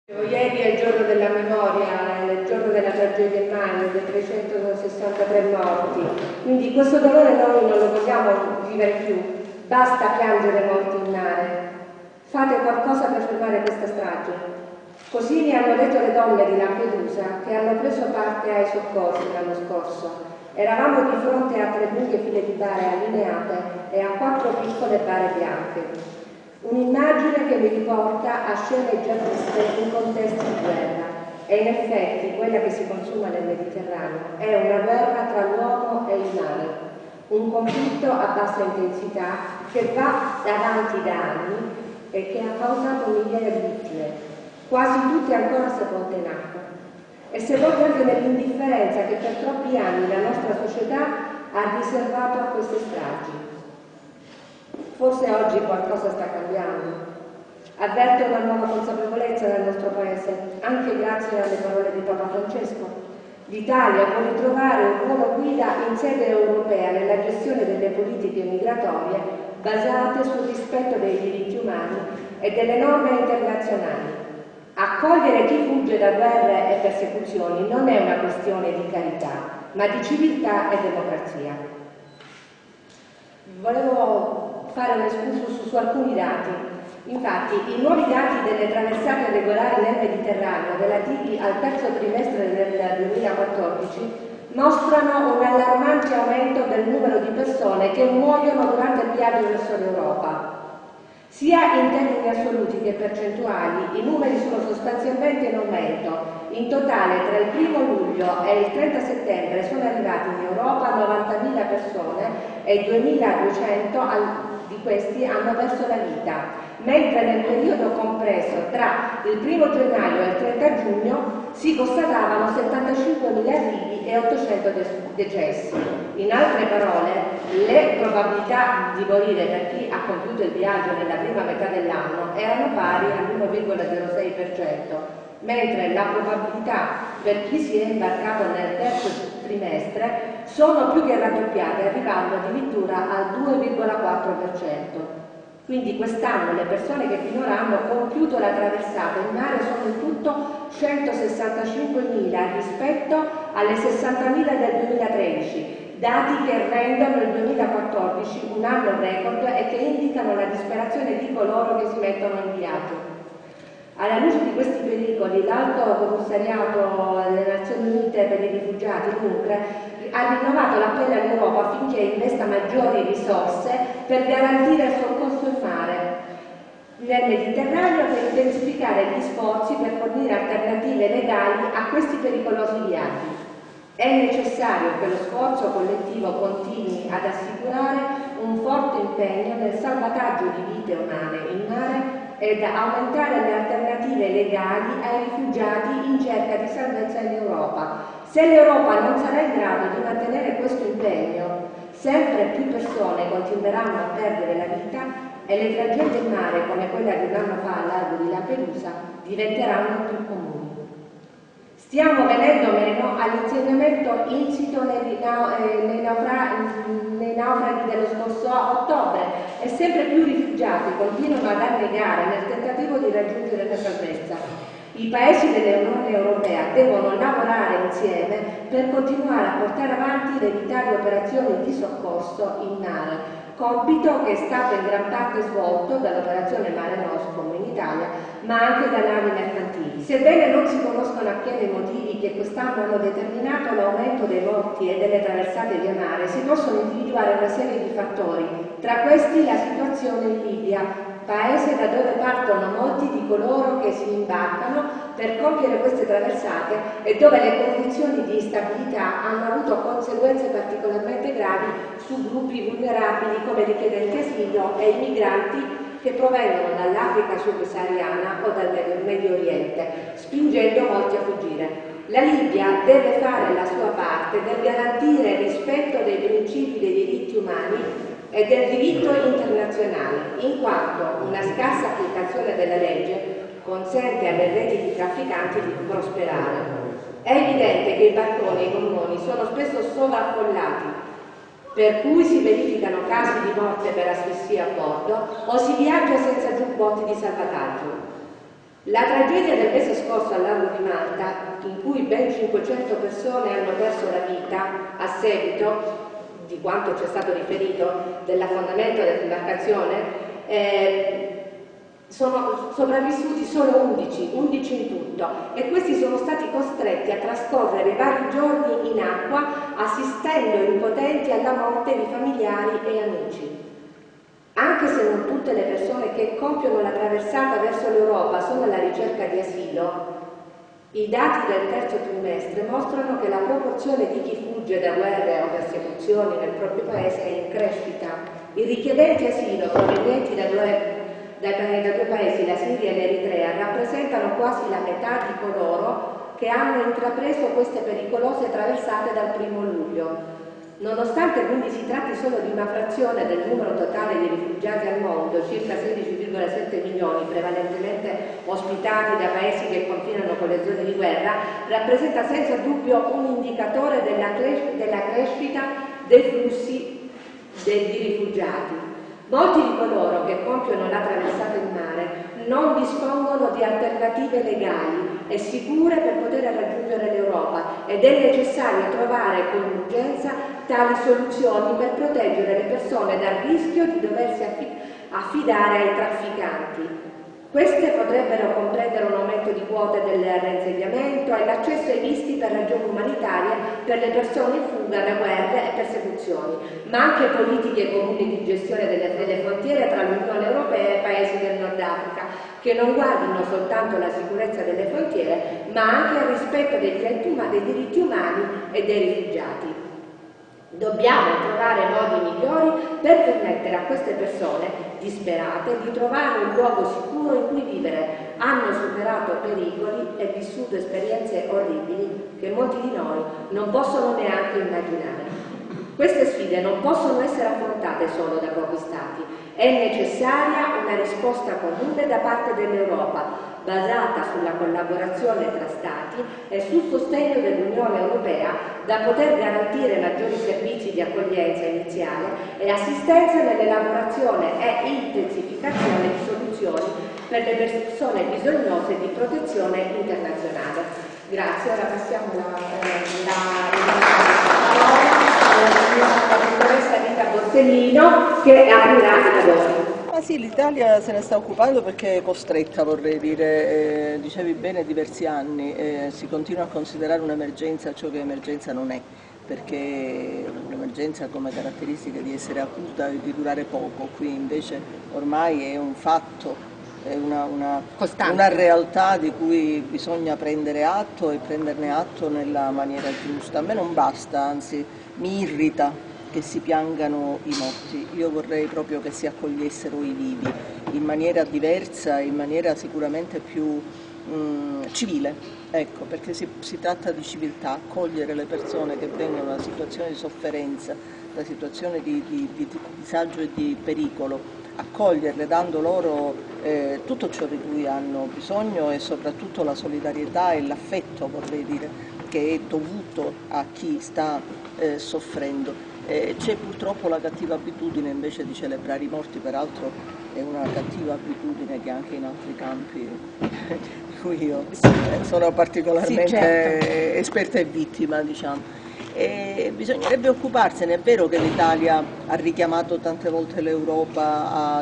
Ieri è il giorno della memoria, è il giorno della tragedia in mare, dei 363 morti, quindi questo dolore noi non lo vogliamo vivere più, basta piangere morti in mare, fate qualcosa per fermare questa strage. Così mi hanno detto le donne di Lampedusa che hanno preso parte ai soccorsi l'anno scorso. Eravamo di fronte a 3 lunghe file di bare allineate e a 4 piccole bare bianche. Un'immagine che mi riporta a scene già viste in contesti di guerra e in effetti quella che si consuma nel Mediterraneo è una guerra tra l'uomo e il mare, un conflitto a bassa intensità che va avanti da anni e che ha causato migliaia di vittime, quasi tutte ancora sepolte in acqua e sepolte anche nell'indifferenza che per troppi anni la nostra società ha riservato a queste stragi. Forse oggi qualcosa sta cambiando. Avverto una nuova consapevolezza nel nostro Paese, anche grazie alle parole di Papa Francesco. L'Italia può ritrovare un ruolo guida in sede europea nella gestione delle politiche migratorie basate sul rispetto dei diritti umani e delle norme internazionali. Accogliere chi fugge da guerre e persecuzioni non è una questione di carità, ma di civiltà e democrazia. Volevo fare un excursus su alcuni dati. Infatti, i nuovi dati delle traversate regolari nel Mediterraneo relativi al terzo trimestre del 2014 mostrano un allarmante aumento del numero di persone che muoiono durante il viaggio verso l'Europa. Sia in termini assoluti che percentuali, i numeri sono sostanzialmente in aumento. In totale, tra il 1° luglio e il 30 settembre sono arrivati in Europa 90.000 persone e 2.200 di questi hanno perso la vita, mentre nel periodo compreso tra il 1° gennaio e il 30 giugno si constatavano 75.000 arrivi e 800 decessi. In altre parole, le probabilità di morire per chi ha compiuto il viaggio nella prima metà dell'anno erano pari all'1,06%, mentre la probabilità per chi si è imbarcato nel terzo trimestre sono più che raddoppiate, arrivando addirittura al 2,4%. Quindi quest'anno le persone che finora hanno compiuto la traversata in mare sono in tutto 165.000 rispetto alle 60.000 del 2013, dati che rendono il 2014 un anno record e che indicano la disperazione di coloro che si mettono in viaggio. Alla luce di questi pericoli, l'Alto Commissariato delle Nazioni Unite per i rifugiati, l'UNCRE, ha rinnovato l'appello all'Europa affinché investa maggiori risorse per garantire il soccorso in mare nel Mediterraneo e per intensificare gli sforzi per fornire alternative legali a questi pericolosi viaggi. È necessario che lo sforzo collettivo continui ad assicurare un forte impegno nel salvataggio di vite umane in mare ed aumentare le alternative legali ai rifugiati in cerca di salvezza in Europa. Se l'Europa non sarà in grado di mantenere questo impegno, sempre più persone continueranno a perdere la vita e le tragedie in mare, come quella di un anno fa al largo di Lampedusa, diventeranno più comuni. Stiamo venendo meno all'insegnamento insito nei naufraghi dello scorso ottobre e sempre più rifugiati continuano ad annegare nel tentativo di raggiungere la salvezza. I paesi dell'Unione Europea devono lavorare insieme per continuare a portare avanti le vitali operazioni di soccorso in mare, compito che è stato in gran parte svolto dall'operazione Mare Nostrum in Italia, ma anche da navi mercantili. Sebbene non si conoscono appieno i motivi che quest'anno hanno determinato l'aumento dei morti e delle traversate via mare, si possono individuare una serie di fattori, tra questi la situazione in Libia, paese da dove partono molti di coloro che si imbarcano per compiere queste traversate e dove le condizioni di instabilità hanno avuto conseguenze particolarmente gravi su gruppi vulnerabili come richiede il asilo e i migranti che provengono dall'Africa subsahariana o dal Medio Oriente, spingendo molti a fuggire. La Libia deve fare la sua parte per garantire il rispetto dei principi dei diritti umani e del diritto internazionale, in quanto una scarsa applicazione della legge consente alle reti di trafficanti di prosperare. È evidente che i barconi e i gommoni sono spesso sovraffollati, per cui si verificano casi di morte per asfissia a bordo o si viaggia senza giubbotti di salvataggio. La tragedia del mese scorso al largo di Malta, in cui ben 500 persone hanno perso la vita a seguito di quanto ci è stato riferito dell'affondamento dell'imbarcazione, sono sopravvissuti solo 11 in tutto, e questi sono stati costretti a trascorrere vari giorni in acqua assistendo impotenti alla morte di familiari e amici. Anche se non tutte le persone che compiono la traversata verso l'Europa sono alla ricerca di asilo, i dati del terzo trimestre mostrano che la proporzione di chi fugge da guerre o persecuzioni nel proprio paese è in crescita. I richiedenti asilo provenienti da due paesi, la Siria e l'Eritrea, rappresentano quasi la metà di coloro che hanno intrapreso queste pericolose traversate dal 1° luglio. Nonostante quindi si tratti solo di una frazione del numero totale di rifugiati al mondo, circa 16,7 milioni, prevalentemente ospitati da paesi che confinano con le zone di guerra, rappresenta senza dubbio un indicatore della crescita dei flussi di rifugiati. Molti di coloro che compiono la traversata in mare non dispongono di alternative legali e sicure per poter raggiungere l'Europa, ed è necessario trovare con urgenza tali soluzioni per proteggere le persone dal rischio di doversi affidare ai trafficanti. Queste potrebbero comprendere un aumento di quote del reinsediamento e l'accesso ai visti per ragioni umanitarie per le persone in fuga da guerre e persecuzioni, ma anche politiche comuni di gestione delle frontiere tra l'Unione Europea e i paesi del Nord Africa, che non guardino soltanto alla sicurezza delle frontiere, ma anche al rispetto dei diritti umani e dei rifugiati. Dobbiamo trovare modi migliori per permettere a queste persone disperate di trovare un luogo sicuro in cui vivere. Hanno superato pericoli e vissuto esperienze orribili che molti di noi non possono neanche immaginare. Queste sfide non possono essere affrontate solo da pochi Stati. È necessaria una risposta comune da parte dell'Europa, basata sulla collaborazione tra Stati e sul sostegno dell'Unione Europea, da poter garantire maggiori servizi di accoglienza iniziale e assistenza nell'elaborazione e intensificazione di soluzioni per le persone bisognose di protezione internazionale. Grazie, ora passiamo la dottoressa Rita Borsellino, che aprirà i lavori. Ah sì, l'Italia se ne sta occupando perché è costretta, vorrei dire, dicevi bene, diversi anni, si continua a considerare un'emergenza ciò che emergenza non è, perché un'emergenza ha come caratteristica di essere acuta e di durare poco, qui invece ormai è un fatto, è una realtà di cui bisogna prendere atto e prenderne atto nella maniera giusta. A me non basta, anzi mi irrita che si piangano i morti. Io vorrei proprio che si accogliessero i vivi in maniera diversa, in maniera sicuramente più civile, ecco, perché si tratta di civiltà, accogliere le persone che vengono da situazioni di sofferenza, da situazioni di disagio e di pericolo, accoglierle dando loro tutto ciò di cui hanno bisogno e soprattutto la solidarietà e l'affetto, vorrei dire, che è dovuto a chi sta soffrendo. C'è purtroppo la cattiva abitudine invece di celebrare i morti, peraltro è una cattiva abitudine che anche in altri campi di cui io sono particolarmente esperta e vittima, diciamo. Bisognerebbe occuparsene. È vero che l'Italia ha richiamato tante volte l'Europa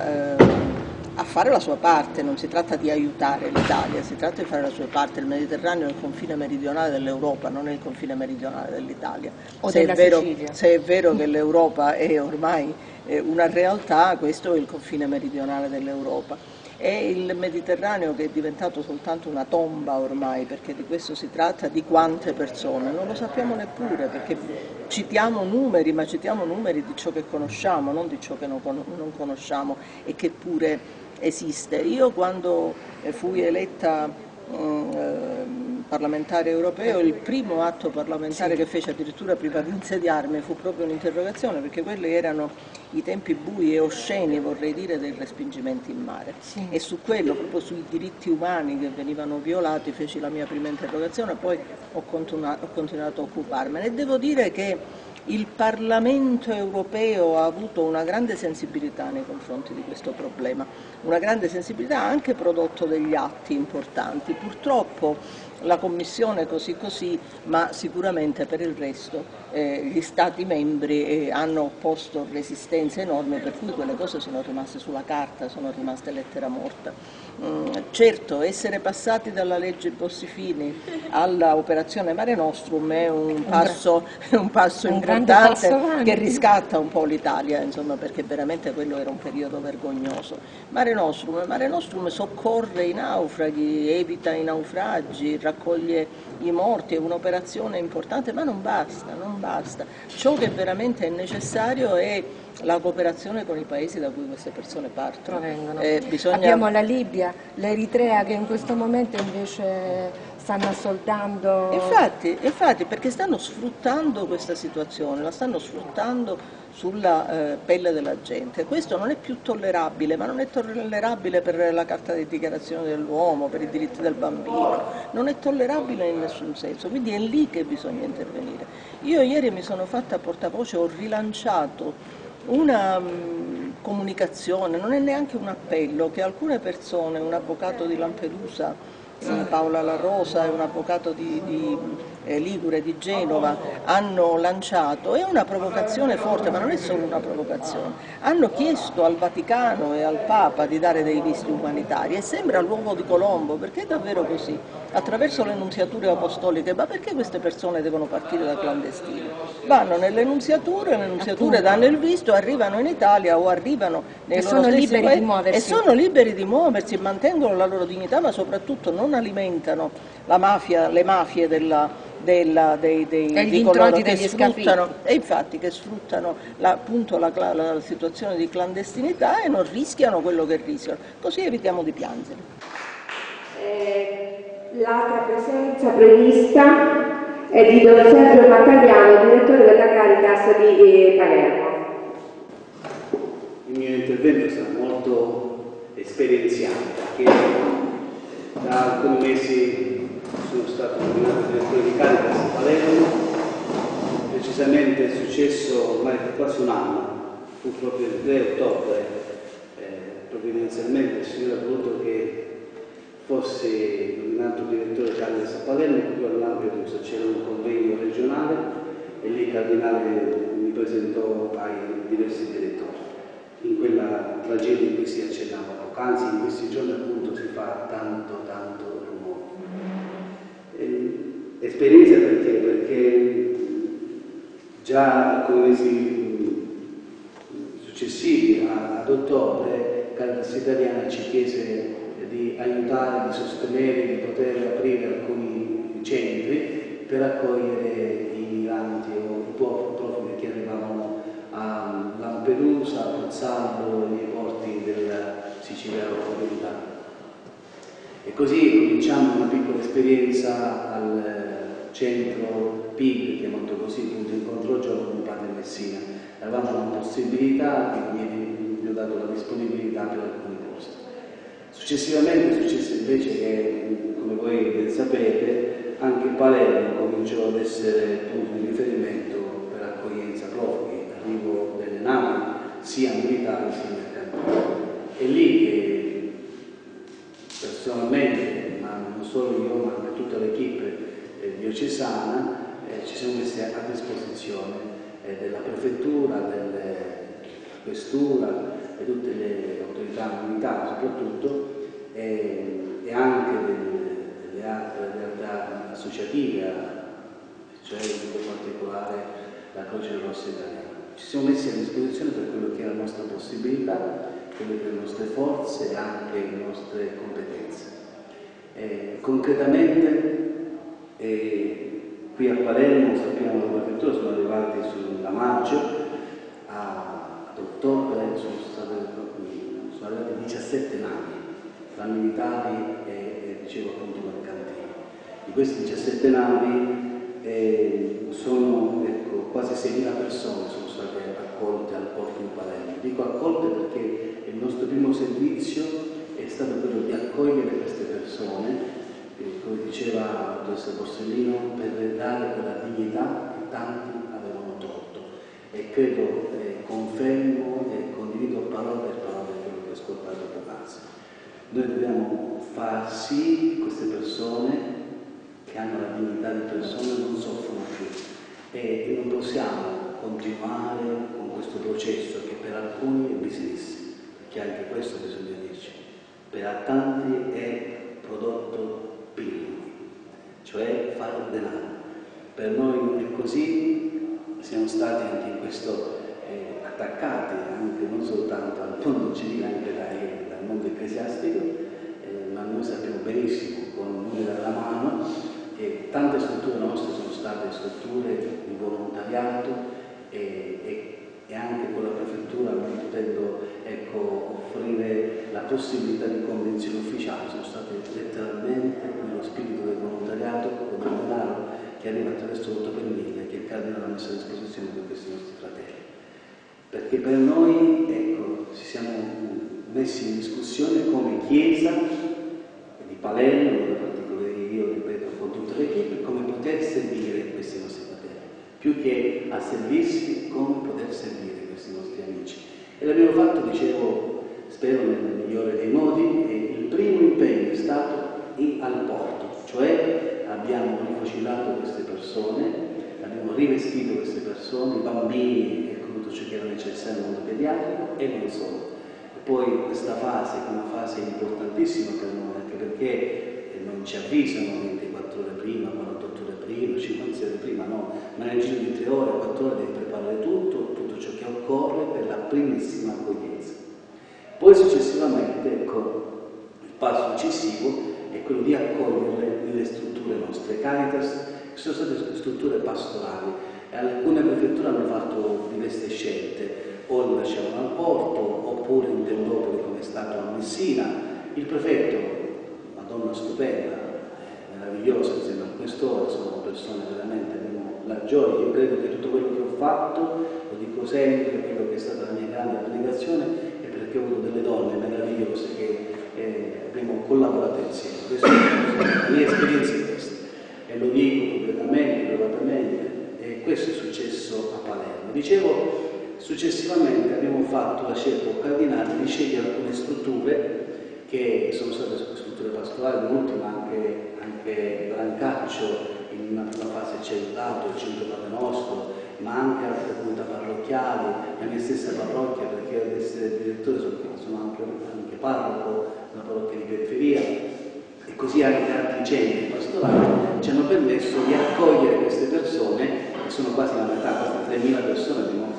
a fare la sua parte, non si tratta di aiutare l'Italia, si tratta di fare la sua parte. Il Mediterraneo è il confine meridionale dell'Europa, non è il confine meridionale dell'Italia. Se è vero che l'Europa è ormai una realtà, questo è il confine meridionale dell'Europa. È il Mediterraneo che è diventato soltanto una tomba ormai, perché di questo si tratta, di quante persone, non lo sappiamo neppure, perché citiamo numeri, ma citiamo numeri di ciò che conosciamo, non di ciò che non conosciamo e che pure esiste. Io quando fui eletta parlamentare europeo, il primo atto parlamentare che fece addirittura prima di insediarmi fu proprio un'interrogazione, perché quelli erano i tempi bui e osceni, vorrei dire, dei respingimenti in mare. Sì. E su quello, proprio sui diritti umani che venivano violati, feci la mia prima interrogazione, poi ho continuato a occuparmene. E devo dire che il Parlamento europeo ha avuto una grande sensibilità nei confronti di questo problema, una grande sensibilità, ha anche prodotto degli atti importanti. Purtroppo la Commissione così, ma sicuramente per il resto gli Stati membri hanno opposto resistenze enormi, per cui quelle cose sono rimaste sulla carta, sono rimaste lettera morta. Certo, essere passati dalla legge Bossi-Fini alla operazione Mare Nostrum è un passo importante che riscatta un po' l'Italia, insomma, perché veramente quello era un periodo vergognoso. Mare Nostrum soccorre i naufraghi, evita i naufragi, raccoglie i morti, è un'operazione importante, ma non basta. Ciò che veramente è necessario è la cooperazione con i paesi da cui queste persone partono. Abbiamo la Libia, l'Eritrea che in questo momento invece stanno assoldando. Infatti, perché stanno sfruttando questa situazione, la stanno sfruttando sulla pelle della gente. Questo non è più tollerabile, ma non è tollerabile per la Carta di Dichiarazione dell'Uomo, per i diritti del bambino, non è tollerabile in nessun senso, quindi è lì che bisogna intervenire. Io ieri mi sono fatta portavoce, ho rilanciato una comunicazione, non è neanche un appello, che alcune persone, un avvocato di Lampedusa, Paola La Rosa e un avvocato di Ligure, di Genova, hanno lanciato. È una provocazione forte, ma non è solo una provocazione. Hanno chiesto al Vaticano e al Papa di dare dei visti umanitari e sembra l'uovo di Colombo, perché è davvero così, attraverso le nunziature apostoliche. Ma perché queste persone devono partire da clandestini? Vanno nelle nunziature, le nunziature danno il visto, arrivano in Italia o arrivano nei loro stessi paesi e sono liberi di muoversi, mantengono la loro dignità, ma soprattutto non alimentano le mafie degli introti degli scafisti, e infatti che sfruttano appunto la situazione di clandestinità e non rischiano quello che rischiano, così evitiamo di piangere. L'altra presenza prevista è di Don Sergio Battagliano, direttore della Caritas di Palermo. Il mio intervento sarà molto esperienziale, perché da alcuni mesi sono stato nominato direttore di Caritas a Palermo. Precisamente è successo ormai per quasi un anno, fu proprio il 3 ottobre, provvidenzialmente il Signore ha voluto che fossi nominato direttore di Caritas a Palermo, proprio a Lampedusa. C'era un convegno regionale e lì il Cardinale mi presentò ai diversi direttori. In quella tragedia in cui si accennava poc'anzi, in questi giorni appunto si fa tanto rumore. Esperienza perché già come mesi successivi ad ottobre Caritas Italiana ci chiese di aiutare, di sostenere, di poter aprire alcuni centri per accogliere i migranti o i profughi che arrivavano a Lampedusa, a Pozzallo e nei porti della Sicilia occidentale. E così cominciamo una piccola esperienza al centro PIG, chiamato così, punto incontro giorno, di Padre Messina. Avevamo una possibilità, quindi mi ho dato la disponibilità per alcuni posti. Successivamente è successo invece che, come voi ben sapete, anche Palermo cominciò ad essere punto di riferimento per accoglienza profughi, arrivo delle navi sia militari sia mercantili. È lì che personalmente, ma non solo io, ma anche tutta l'equipe diocesana, ci siamo messi a disposizione della prefettura, della questura e tutte le autorità militari soprattutto, e anche delle altre realtà associative, cioè in particolare la Croce Rossa Italiana. Ci siamo messi a disposizione per quello che è la nostra possibilità, quelle che le nostre forze e anche le nostre competenze. Concretamente qui a Palermo, sappiamo che la prefettura sono arrivati sulla maggio, ad ottobre sono arrivati 17 navi militari e dicevo appunto mercantili. Di questi 17 navi sono quasi 6.000 persone sono state state accolte al porto di Palermo. Dico accolte perché il nostro primo servizio è stato quello di accogliere queste persone, come diceva il professor Borsellino, per dare quella dignità che tanti avevano tolto. E credo, confermo e condivido parola per parola quello che ho ascoltato poc'anzi. Noi dobbiamo far sì che queste persone che hanno la dignità di persone non soffrono più, e non possiamo continuare con questo processo che per alcuni è business, perché anche questo bisogna dirci, per tanti è prodotto PIL, cioè fare denaro. Per noi non è così, siamo stati anche in questo attaccati, anche non soltanto al mondo civile, anche dal mondo ecclesiastico, ma noi sappiamo benissimo, con numeri alla mano, che tante strutture nostre sono state strutture di volontariato e anche con la prefettura, non potendo offrire la possibilità di convenzioni ufficiali, sono state letteralmente nello spirito del volontariato, con del denaro che arriva attraverso l'8 per 1000 che il Cardinale ha messo a disposizione per questi nostri fratelli. Perché per noi, ci siamo messi in discussione come Chiesa di Palermo, in particolare io, ripeto, con tutta l'equipe, come poter servire questi nostri fratelli, più che a servirsi, come poter servire questi nostri amici. E l'abbiamo fatto, dicevo, spero nel migliore dei modi, e il primo impegno è stato al porto, cioè abbiamo rifocillato queste persone, abbiamo rivestito queste persone, i bambini e tutto ciò che era necessario nel mondo pediatrico, e non solo. E poi questa fase, che è una fase importantissima per noi, anche perché non ci avvisano 24 ore prima, 48 ore prima, 56 ore prima, no, ma nel giro di 3 ore, 4 ore devi preparare tutto ciò che occorre per la primissima accoglienza. Poi successivamente, il passo successivo è quello di accoglierle nelle strutture nostre. Caritas, che sono state strutture pastorali, e alcune prefetture hanno fatto diverse scelte, o le lasciavano al porto, oppure in Tendopoli, come è stato a Messina. Il prefetto, una donna stupenda, meravigliosa, insieme al questore, sono persone veramente, abbiamo la gioia. Io credo che tutto quello che ho fatto, lo dico sempre, quello che è stata la mia grande abnegazione, è perché ho avuto delle donne meravigliose che abbiamo collaborato insieme. Questa è la mia esperienza è questa, e lo dico pubblicamente, privatamente, e questo è successo a Palermo. Dicevo, successivamente abbiamo fatto la scelta cardinale di scegliere alcune strutture che sono state strutture pastorali, l'ultima anche Brancaccio, in una prima fase c'è aiutato, il Centro Padre Nostro, ma anche altre comunità parrocchiali, la mia stessa parrocchia, perché io ad essere direttore sono anche parroco, una parrocchia di periferia, e così anche altri centri pastorali ci hanno permesso di accogliere queste persone, che sono quasi la metà, queste 3.000 persone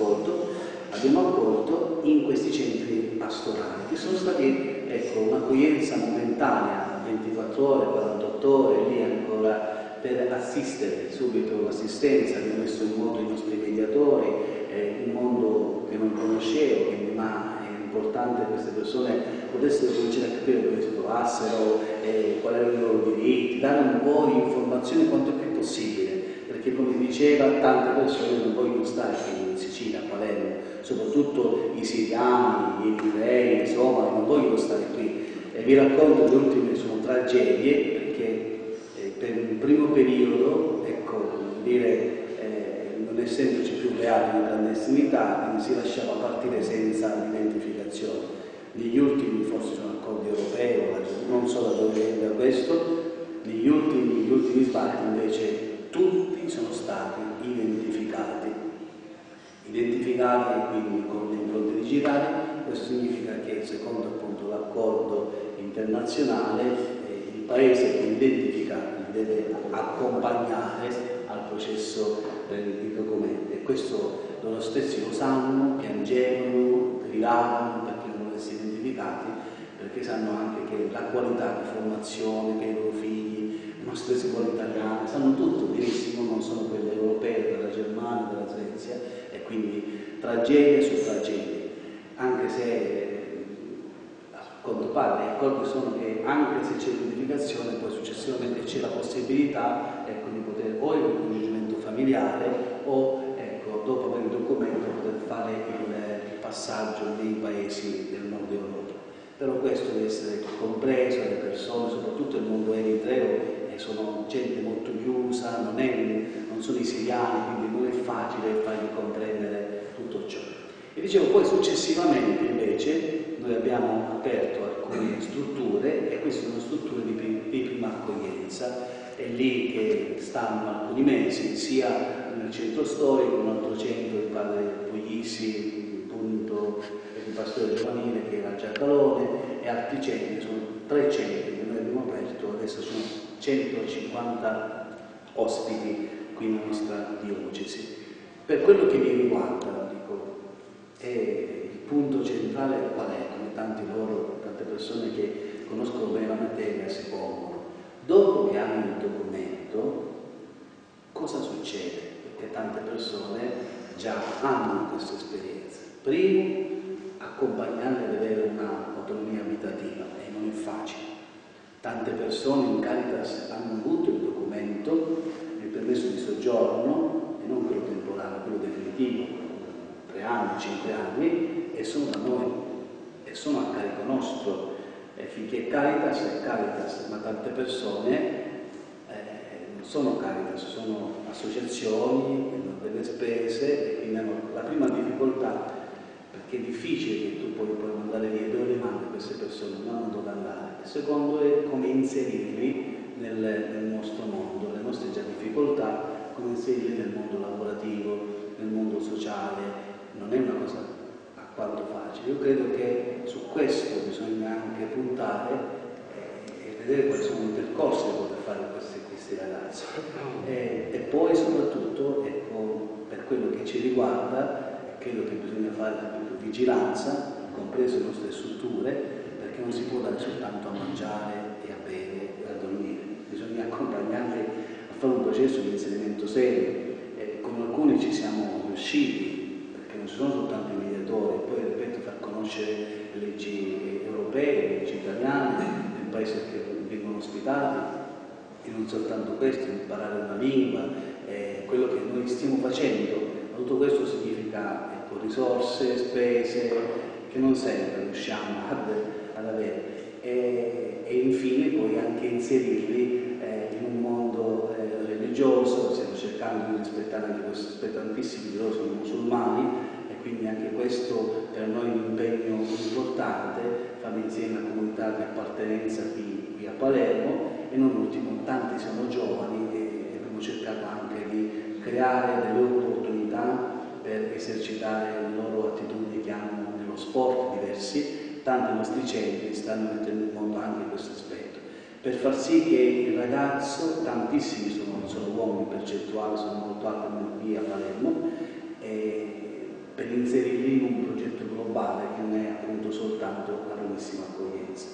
abbiamo accolto in questi centri pastorali, che sono stati un'accoglienza momentanea, 24 ore, 48 ore, lì ancora per assistere subito l'assistenza. Abbiamo messo in moto i nostri mediatori, un mondo che non conoscevo, ma è importante che queste persone potessero cominciare a capire dove si trovassero, quali erano i loro diritti, dare un po' di informazioni quanto più possibile, perché come diceva, tante persone non vogliono stare qui in Sicilia, a Palermo, soprattutto i siriani, gli ebrei, i somali, non vogliono stare qui. E vi racconto, le ultime sono tragedie, perché per un primo periodo, non essendoci più reati di clandestinità, si lasciava partire senza identificazione. Negli ultimi, forse sono accordi europei, non so da dove venga questo, negli ultimi sbarchi invece tutti sono stati identificati quindi con le impronte digitali. Questo significa che, secondo appunto l'accordo internazionale, il paese che identifica li deve accompagnare al processo dei documenti, e questo loro stessi lo sanno, piangevano, gridavano perché non volessero essere identificati, perché sanno anche che la qualità di formazione che i loro figli, le nostre scuole italiane, sanno tutto benissimo, non sono quelle europee, della Germania, della Svezia, e quindi tragedie su tragedie, anche se a quanto pare gli accordi sono che anche se c'è l'identificazione, poi successivamente c'è la possibilità di poter o il ricongiungimento familiare o dopo aver il documento poter passaggio nei paesi del nord Europa. Però questo deve essere compreso, le persone, soprattutto il mondo eritreo, sono gente molto chiusa, non sono i siriani, quindi non è facile fargli comprendere tutto ciò. E dicevo, poi successivamente invece noi abbiamo aperto alcune strutture, e queste sono strutture di prima accoglienza, è lì che stanno alcuni mesi, sia nel centro storico, un altro centro di padre Puglisi, punto di pastore giovanile, che era Giacalone, e altri centri, sono 3 centri che noi abbiamo aperto, adesso sono 150 ospiti qui nella nostra diocesi. Per quello che mi riguarda, dico, il punto centrale qual è? Come tante persone che conoscono bene la materia si pongono. Dopo che hanno il documento, cosa succede? Perché tante persone già hanno questa esperienza. Primo, accompagnarle ad avere un'autonomia abitativa, e non è facile. Tante persone in Caritas hanno avuto il documento, il permesso di soggiorno, e non quello temporaneo, quello definitivo, 3 anni, 5 anni, e sono da noi, e sono a carico nostro. Finché Caritas è Caritas, ma tante persone non sono Caritas, sono associazioni che hanno delle spese, e quindi hanno la prima difficoltà, perché è difficile che tu puoi mandare via, dove le mandi queste persone, non hanno dove andare. Il secondo è come inserirli nel nostro mondo, le nostre già difficoltà, come inserirli nel mondo lavorativo, nel mondo sociale. Non è una cosa quanto facile. Io credo che su questo bisogna anche puntare e vedere quali sono i percorsi da poter fare questi ragazzi. E poi soprattutto, ecco, per quello che ci riguarda, credo che bisogna fare più vigilanza, compreso le nostre strutture, perché non si può dare soltanto a mangiare e a bere e a dormire. Bisogna accompagnarli a fare un processo di inserimento serio. Con alcuni ci siamo riusciti, perché non ci sono soltanto i mediatori, poi ripeto, far conoscere le leggi europee, le leggi italiane, nel paese che vengono ospitati, e non soltanto questo, imparare una lingua, quello che noi stiamo facendo. Tutto questo significa, ecco, risorse, spese che non sempre riusciamo ad avere, e infine poi anche inserirli in un mondo religioso. Stiamo cercando di rispettare anche questo aspetto, tantissimi di loro sono musulmani, e quindi anche questo per noi è un impegno importante, fare insieme la comunità di appartenenza qui a Palermo, e non ultimo tanti sono giovani, e abbiamo cercato anche di creare delle opportunità per esercitare le loro attitudini che hanno nello sport diversi. Tanti nostri centri stanno mettendo in mondo anche questo aspetto, per far sì che il ragazzo, tantissimi sono uomini percentuali, sono molto alti qui a Palermo, per inserirli in un progetto globale che non è appunto soltanto la primissima accoglienza.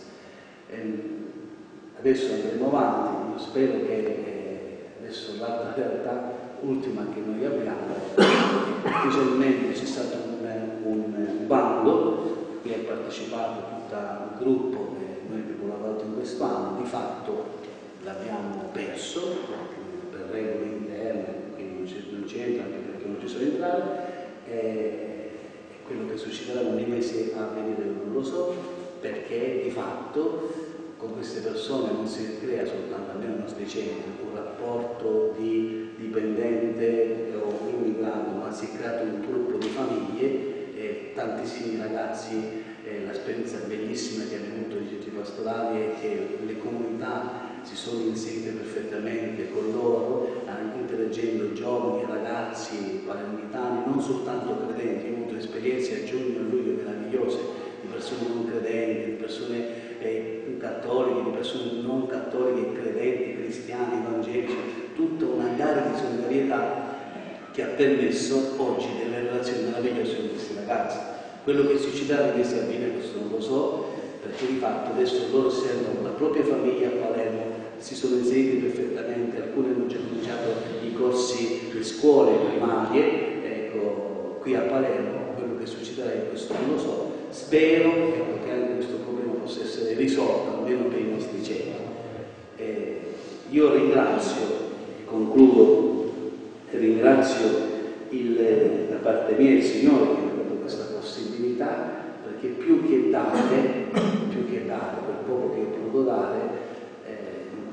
Adesso andremo avanti, io spero che adesso l'altra realtà ultima che noi abbiamo, ufficialmente c'è stato un bando, qui ha partecipato tutto il gruppo che noi abbiamo lavorato in questo anno, di fatto l'abbiamo perso per regole interne, quindi non c'entra, anche perché non ci sono entrati, e quello che succederà nei mesi a venire non lo so, perché di fatto con queste persone non si crea soltanto, almeno nei nostri centri, un rapporto di dipendente o immigrato, ma si è creato un gruppo di famiglie, e tantissimi ragazzi, l'esperienza bellissima che hanno avuto i centri pastorali è che le comunità si sono inserite perfettamente con loro, interagendo giovani, ragazzi palermitani, non soltanto credenti. Ho avuto esperienze a giugno e a luglio meravigliose di persone non credenti, di persone cattoliche, di persone non cattoliche, credenti, cristiani, evangelici, tutta una gara di solidarietà che ha permesso oggi delle relazioni meravigliose con questi ragazzi. Quello che succederà nei mesi a venire, questo non lo so, perché di fatto adesso loro servono la propria famiglia a Palermo, si sono inseriti perfettamente, alcuni hanno già cominciato i corsi di scuole primarie, ecco, qui a Palermo. Quello che succederà in questo non lo so, spero, ecco, che anche questo problema possa essere risolto, almeno per i nostri centri. Io ringrazio, concludo, ringrazio da parte mia il Signore che mi ha dato questa possibilità perché più che dare, quel poco che ho potuto dare, in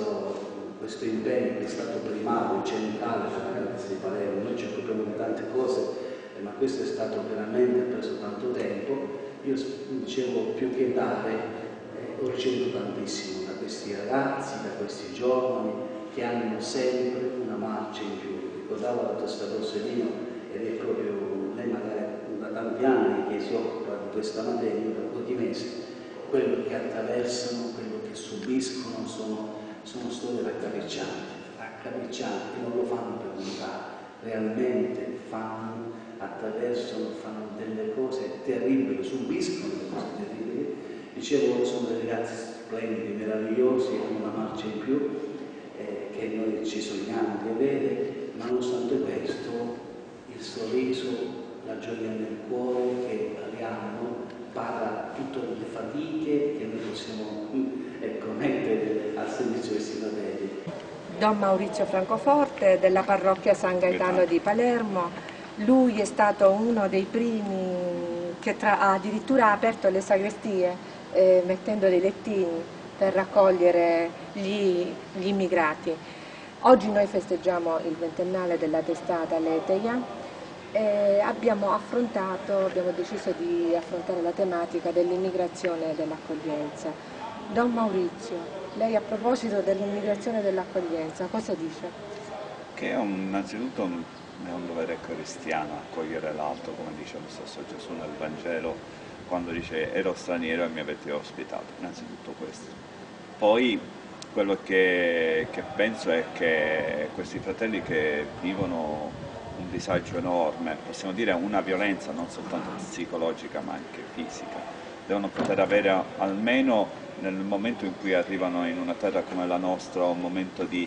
questo impegno che è stato primario, centrale per la Caritas di Palermo, noi ci occupiamo di tante cose, ma questo è stato veramente, ha preso tanto tempo. Io dicevo, più che dare, ho ricevuto tantissimo da questi ragazzi, da questi giovani che hanno sempre una marcia in più. Ricordavo la dottoressa Borsellino, ed è proprio lei magari da tanti anni che si occupa di questa materia, da pochi mesi, quello che attraversano, quello che subiscono sono storie raccapriccianti, non lo fanno per volontà, realmente attraversano, fanno delle cose terribili, subiscono delle cose terribili. Dicevo, sono dei ragazzi splendidi, meravigliosi, hanno una marcia in più che noi ci sogniamo di avere, ma nonostante questo il sorriso, la gioia nel cuore che abbiamo paga tutte le fatiche che noi possiamo mettere al servizio di questi fratelli. Don Maurizio Francoforte della parrocchia San Gaetano di Palermo, lui è stato uno dei primi che addirittura ha aperto le sagrestie mettendo dei lettini per raccogliere gli immigrati. Oggi noi festeggiamo il ventennale della testata Leteia e abbiamo deciso di affrontare la tematica dell'immigrazione e dell'accoglienza. Don Maurizio, lei a proposito dell'immigrazione e dell'accoglienza, cosa dice? Che innanzitutto è un dovere cristiano accogliere l'altro, come dice lo stesso Gesù nel Vangelo, quando dice ero straniero e mi avete ospitato, innanzitutto questo. Poi quello che penso è che questi fratelli che vivono un disagio enorme, possiamo dire una violenza non soltanto psicologica ma anche fisica, devono poter avere almeno nel momento in cui arrivano in una terra come la nostra un momento di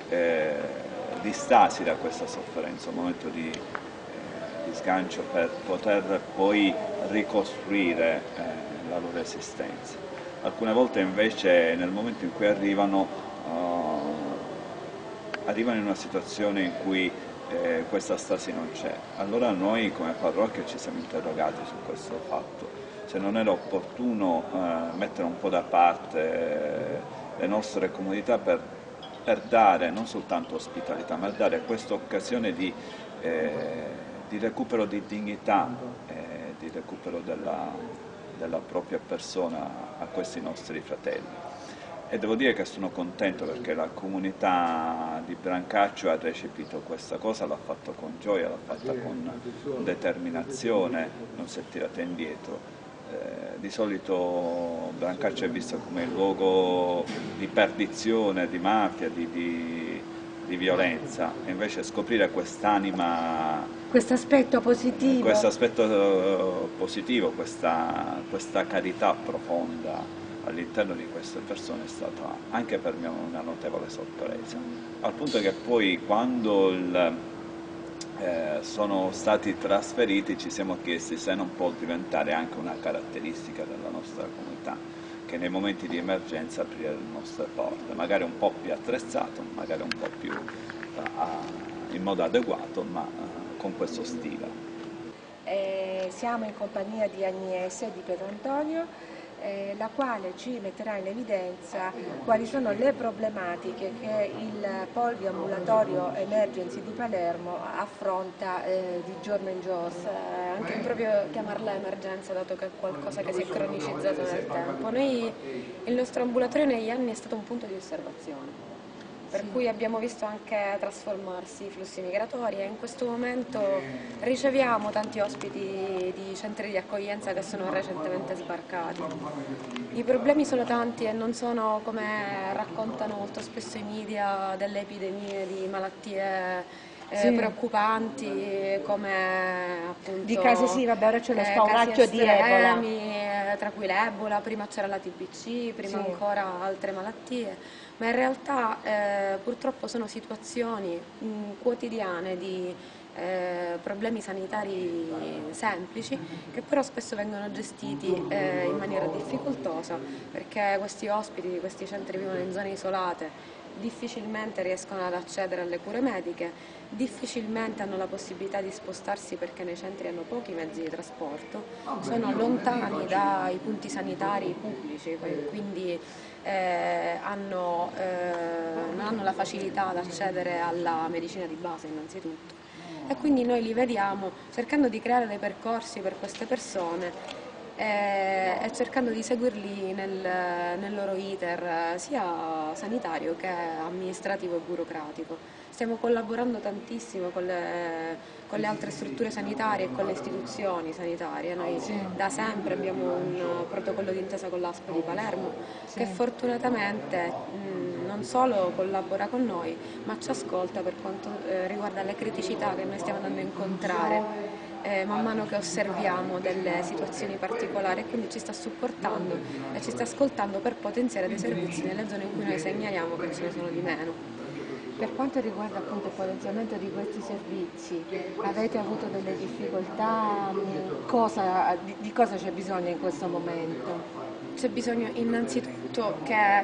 stasi da questa sofferenza, un momento di sgancio per poter poi ricostruire la loro esistenza. Alcune volte invece nel momento in cui arrivano in una situazione in cui questa stasi non c'è. Allora noi come parrocchia ci siamo interrogati su questo fatto, se non era opportuno mettere un po' da parte le nostre comodità per dare non soltanto ospitalità, ma dare questa occasione di recupero di dignità, di recupero della propria persona a questi nostri fratelli. E devo dire che sono contento perché la comunità di Brancaccio ha recepito questa cosa, l'ha fatta con gioia, l'ha fatta con determinazione, non si è tirata indietro. Di solito Brancaccio è visto come il luogo di perdizione, di mafia, di violenza, e invece scoprire quest'anima, questo aspetto positivo, questa carità profonda all'interno di queste persone è stata anche per me una notevole sorpresa, al punto che poi quando sono stati trasferiti ci siamo chiesti se non può diventare anche una caratteristica della nostra comunità, che nei momenti di emergenza aprire le nostre porte, magari un po' più attrezzato, magari un po' più in modo adeguato, ma con questo stile. Siamo in compagnia di Agnese di Pietro Antonio, la quale ci metterà in evidenza quali sono le problematiche che il poliambulatorio Emergency di Palermo affronta di giorno in giorno. Anche proprio chiamarla emergenza, dato che è qualcosa che si è cronicizzato nel tempo. Il nostro ambulatorio negli anni è stato un punto di osservazione, per cui abbiamo visto anche trasformarsi i flussi migratori, e in questo momento riceviamo tanti ospiti di centri di accoglienza che sono recentemente sbarcati. I problemi sono tanti e non sono, come raccontano molto spesso i media, delle epidemie di malattie preoccupanti, come appunto di casi, sì, vabbè, ora c'è lo spauracchio di Ebola, tra cui l'Ebola, prima c'era la TBC, prima ancora altre malattie, ma in realtà purtroppo sono situazioni quotidiane di problemi sanitari semplici, che però spesso vengono gestiti in maniera difficoltosa, perché questi ospiti di questi centri vivono in zone isolate difficilmente riescono ad accedere alle cure mediche, difficilmente hanno la possibilità di spostarsi perché nei centri hanno pochi mezzi di trasporto, sono lontani dai punti sanitari pubblici, quindi non hanno la facilità ad accedere alla medicina di base innanzitutto. E quindi noi li vediamo cercando di creare dei percorsi per queste persone e cercando di seguirli nel loro iter sia sanitario che amministrativo e burocratico. Stiamo collaborando tantissimo con le altre strutture sanitarie e con le istituzioni sanitarie. Noi da sempre abbiamo un protocollo d'intesa con l'ASP di Palermo che fortunatamente non solo collabora con noi, ma ci ascolta per quanto riguarda le criticità che noi stiamo andando a incontrare man mano che osserviamo delle situazioni particolari, e quindi ci sta supportando e ci sta ascoltando per potenziare dei servizi nelle zone in cui noi segnaliamo che ce ne sono di meno. Per quanto riguarda appunto il potenziamento di questi servizi, avete avuto delle difficoltà? Di cosa c'è bisogno in questo momento? C'è bisogno innanzitutto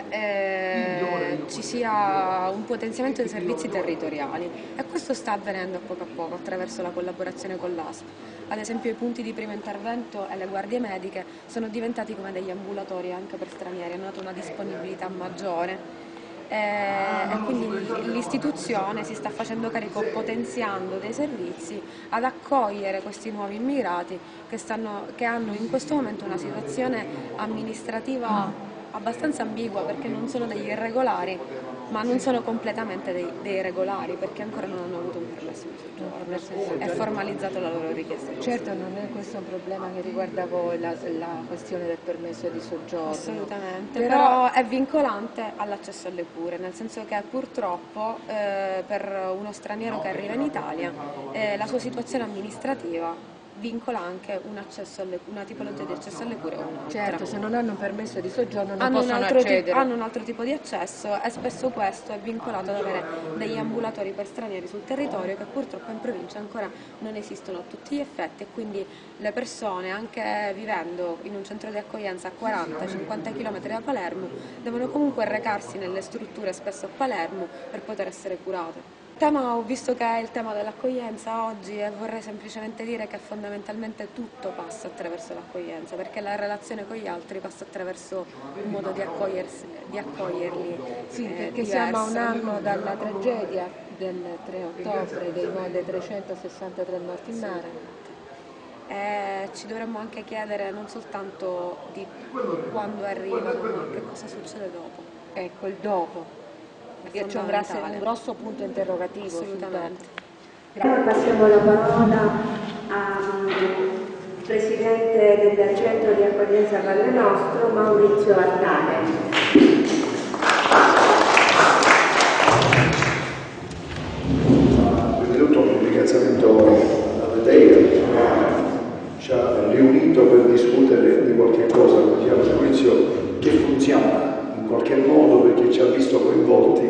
che ci sia un potenziamento dei servizi territoriali, e questo sta avvenendo a poco attraverso la collaborazione con l'ASP. Ad esempio i punti di primo intervento e le guardie mediche sono diventati come degli ambulatori anche per stranieri, hanno dato una disponibilità maggiore. E quindi l'istituzione si sta facendo carico, potenziando dei servizi, ad accogliere questi nuovi immigrati che hanno in questo momento una situazione amministrativa abbastanza ambigua, perché non sono degli irregolari, ma non sono completamente dei regolari, perché ancora non hanno avuto un permesso di soggiorno e formalizzato la loro richiesta. Certo, non è questo un problema che riguarda voi, la questione del permesso di soggiorno. Assolutamente, però è vincolante all'accesso alle cure, nel senso che purtroppo per uno straniero che arriva in Italia la sua situazione amministrativa vincola anche una tipologia di accesso alle cure o un'altra. Certo, se non hanno un permesso di soggiorno non possono accedere. Hanno un altro tipo di accesso, e spesso questo è vincolato ad avere degli ambulatori per stranieri sul territorio che purtroppo in provincia ancora non esistono a tutti gli effetti, e quindi le persone, anche vivendo in un centro di accoglienza a 40-50 km da Palermo, devono comunque recarsi nelle strutture spesso a Palermo per poter essere curate. Ho visto che è il tema dell'accoglienza oggi, e vorrei semplicemente dire che fondamentalmente tutto passa attraverso l'accoglienza, perché la relazione con gli altri passa attraverso un modo di accoglierli. Sì, perché diverso. siamo a un anno dalla tragedia del 3 ottobre dei 363 morti in mare. Ci dovremmo anche chiedere non soltanto di quando arrivano, ma che cosa succede dopo. Ecco, il dopo. Perché c'è un grosso punto interrogativo. Assolutamente. Ora passiamo la parola al Presidente del Centro di Accoglienza Padre Nostro, Maurizio Artale. Innanzitutto un ringraziamento alla Teia che ci ha riunito per discutere di qualche cosa, come diceva il servizio, che funziona in qualche modo, perché ci ha visto coinvolti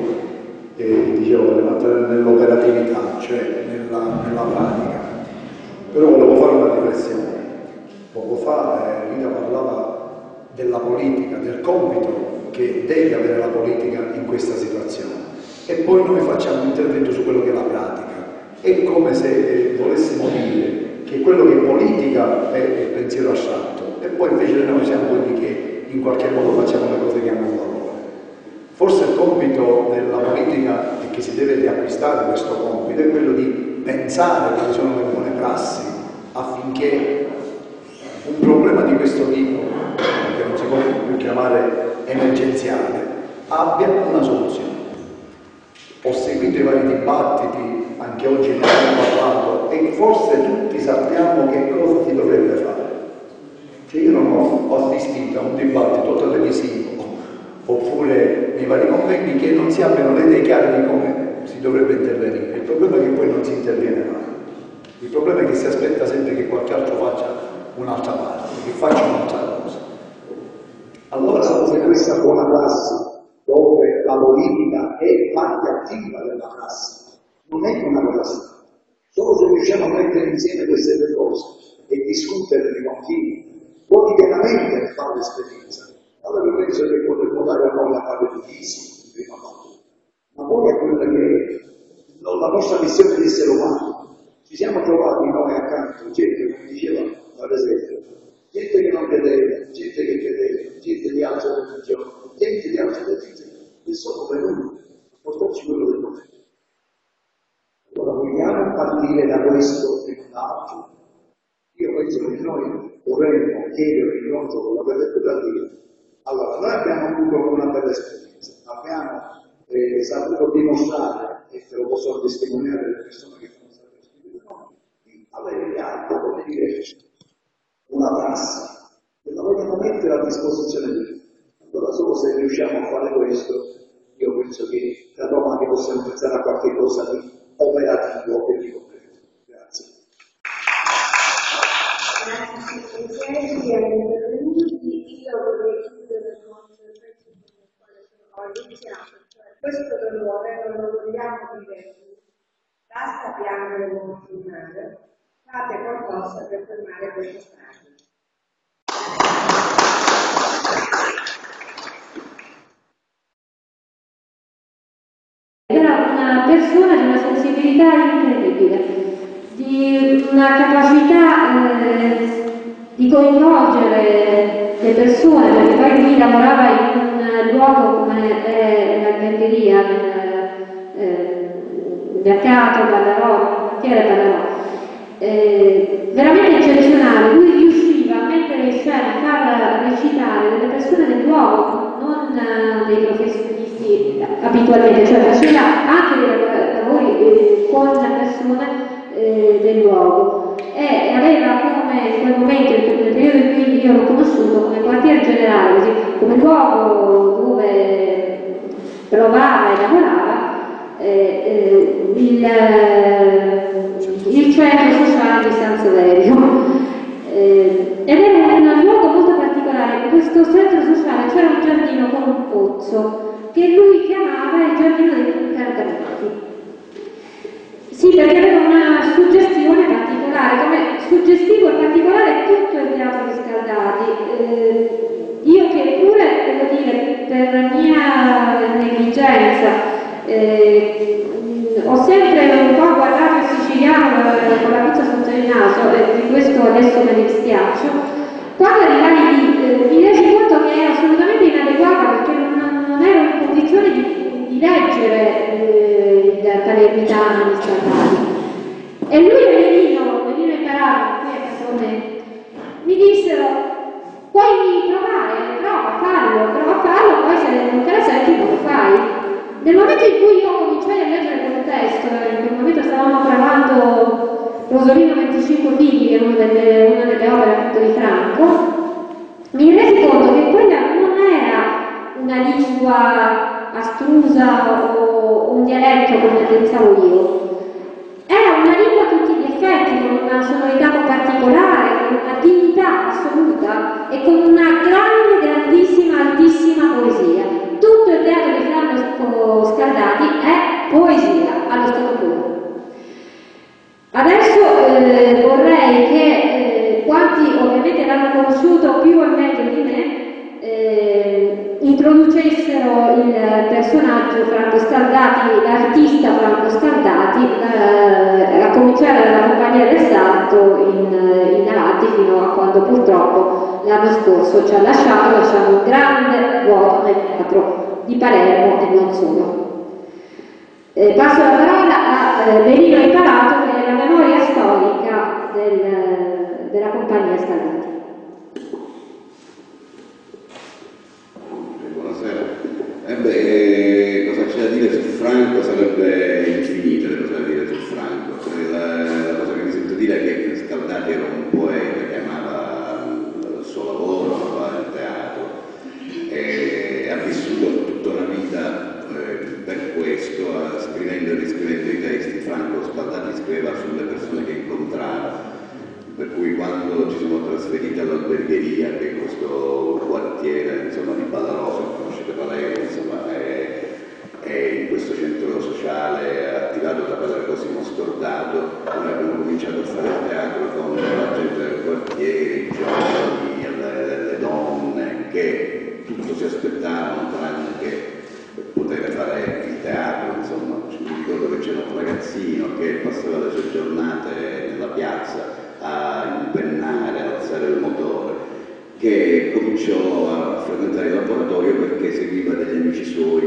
nell'operatività, cioè nella pratica. Però volevo fare una riflessione. Poco fa Rita parlava della politica, del compito che deve avere la politica in questa situazione, e poi noi facciamo un intervento su quello che è la pratica. È come se volessimo dire che quello che è politica è il pensiero astratto, e poi invece noi siamo quelli che in qualche modo facciamo le cose che hanno un valore. Forse il compito della politica, e che si deve riacquistare questo compito, è quello di pensare quali sono le buone prassi affinché un problema di questo tipo, che non si può più chiamare emergenziale, abbia una soluzione. Ho seguito i vari dibattiti, anche oggi ne abbiamo parlato, e forse tutti sappiamo che cosa si dovrebbe fare. Cioè, io non ho assistito a un dibattito televisivo oppure nei vari convegni che non si abbiano le idee chiare di come si dovrebbe intervenire. Il problema è che poi non si interviene mai. Il problema è che si aspetta sempre che qualche altro faccia un'altra parte, che faccia un'altra cosa. Allora, se questa buona prassi, dove la politica è parte attiva della prassi, non è una cosa, solo se riusciamo a mettere insieme queste due cose e discutere di confini quotidianamente e fare l'esperienza, allora io penso che potremmo dare a noi la fare di crisi, prima cosa. poi è quella che è la nostra missione di essere umani. Ci siamo trovati noi accanto, gente, come diceva, ad esempio, gente che non credeva, gente che credeva, gente di altre religioni, gente di altre religioni, che sono venuti a portarci quello del mondo. Allora vogliamo partire da questo e non da altro? Io penso che noi dovremmo chiedere l'incontro con la prefettura di Dio. Allora, noi abbiamo avuto una bella esperienza, abbiamo saputo dimostrare, e te lo posso testimoniare le persone che sono state ospite da noi, di avere alto come diverso, una prassi, e la vogliamo mettere a disposizione di tutti. Allora, solo se riusciamo a fare questo, io penso che da domani possiamo pensare a qualche cosa di operativo e di concreto. Grazie. Grazie Presidenti, agli intervenuti. Io vorrei chiudere con il pezzo con il quale ho iniziato, cioè questo dolore non lo vogliamo vivere più. Basta piangere come sul mare, fate qualcosa per fermare questo strage. Era una persona di una sensibilità incredibile, di una capacità di coinvolgere le persone, perché poi lui lavorava in un luogo come l'albergheria, il mercato, Ballarò, il quartiere Ballarò. Veramente eccezionale, lui riusciva a mettere in scena, a far recitare delle persone del luogo, non dei professionisti abitualmente, cioè faceva anche dei lavori con persone del luogo e aveva come in quel momento, nel periodo in cui io l'ho conosciuto, come quartier generale, così, come luogo dove provava e lavorava il centro sociale di San Saverio. Ed era un luogo molto particolare. In questo centro sociale c'era un giardino con un pozzo che lui chiamava il giardino degli incantamenti. Sì, perché aveva una suggestione particolare, come suggestivo e particolare tutto il teatro di Scaldati. Io che pure, devo dire, per mia negligenza, ho sempre un po' guardato il siciliano con la puzza sotto il naso, e di questo adesso me ne dispiaccio. Quando arrivai lì mi resi conto che era assolutamente inadeguata, perché non ero in condizione di leggere il palermitano di Scaldati. E lui e Melino impararono qui a me, mi dissero: puoi provare, prova a farlo, poi se non te la senti non lo fai. Nel momento in cui io cominciai a leggere quel testo, in quel momento stavamo provando Rosolino 25 figli, che è una delle opere appunto di Franco, mi resi conto che quella non era una lingua astrusa o un dialetto come pensavo io. Era una lingua a tutti gli effetti, con una sonorità particolare, con una dignità assoluta e con una grandissima, altissima poesia. Tutto il teatro di Franco Scaldati è poesia allo stato puro. Adesso vorrei che quanti ovviamente l'hanno conosciuto più o meglio di me introducessero il personaggio Franco Scaldati, l'artista Franco Scaldati, a cominciare dalla Compagnia del Sarto in avanti fino a quando purtroppo l'anno scorso ci ha lasciato, lasciando un grande vuoto nel teatro di Palermo e non solo. Passo la parola a Benino Imparato, che è la memoria storica della Compagnia Scaldati. Buonasera. Cosa c'è da dire su Franco? Sarebbe infinite le cose da dire su Franco. La cosa che mi sento dire è che Scaldati era un poeta che amava il suo lavoro, amava il teatro e ha vissuto tutta una vita per questo, scrivendo e riscrivendo i testi. Franco Scaldati scriveva sulle persone che incontrava, per cui quando ci siamo trasferiti all'albergheria, che è questo quartiere insomma, di Ballarò, se conoscete Palermo, insomma, è in questo centro sociale attivato da Padre Cosimo Scordato, noi abbiamo cominciato a fare il teatro con la gente del quartiere, i giovani, le donne, che tutto si aspettavano tranne che poter fare il teatro, ragazzino che passava le sue giornate nella piazza a impennare, a alzare il motore, che cominciò a frequentare il laboratorio perché seguiva degli amici suoi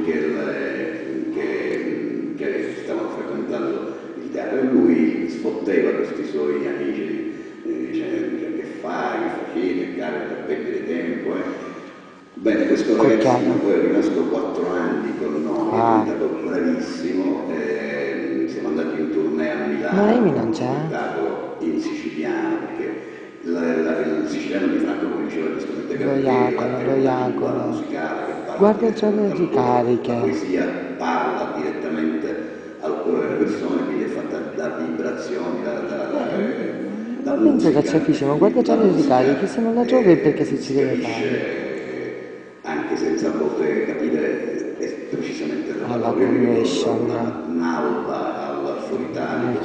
che stavano frequentando il teatro, e lui sfotteva questi suoi amici, dicendo che fai, che cari, per perdere tempo. Bene, questo ragazzino poi è rimasto 4 anni con noi, è diventato bravissimo, siamo andati in tournée a Milano, stato in siciliano, perché il siciliano di Franco, come diceva giustamente Gabriele, la cultura musicale che parla, guarda già le ricariche. la poesia parla direttamente al cuore delle persone, quindi è fatta da vibrazioni, da penso musica, che ci avvicino, ma guarda già le ricariche, se non la trovi perché si ci deve fare. Anche senza a volte capire precisamente il laboratorio. Un'alba al Foritano,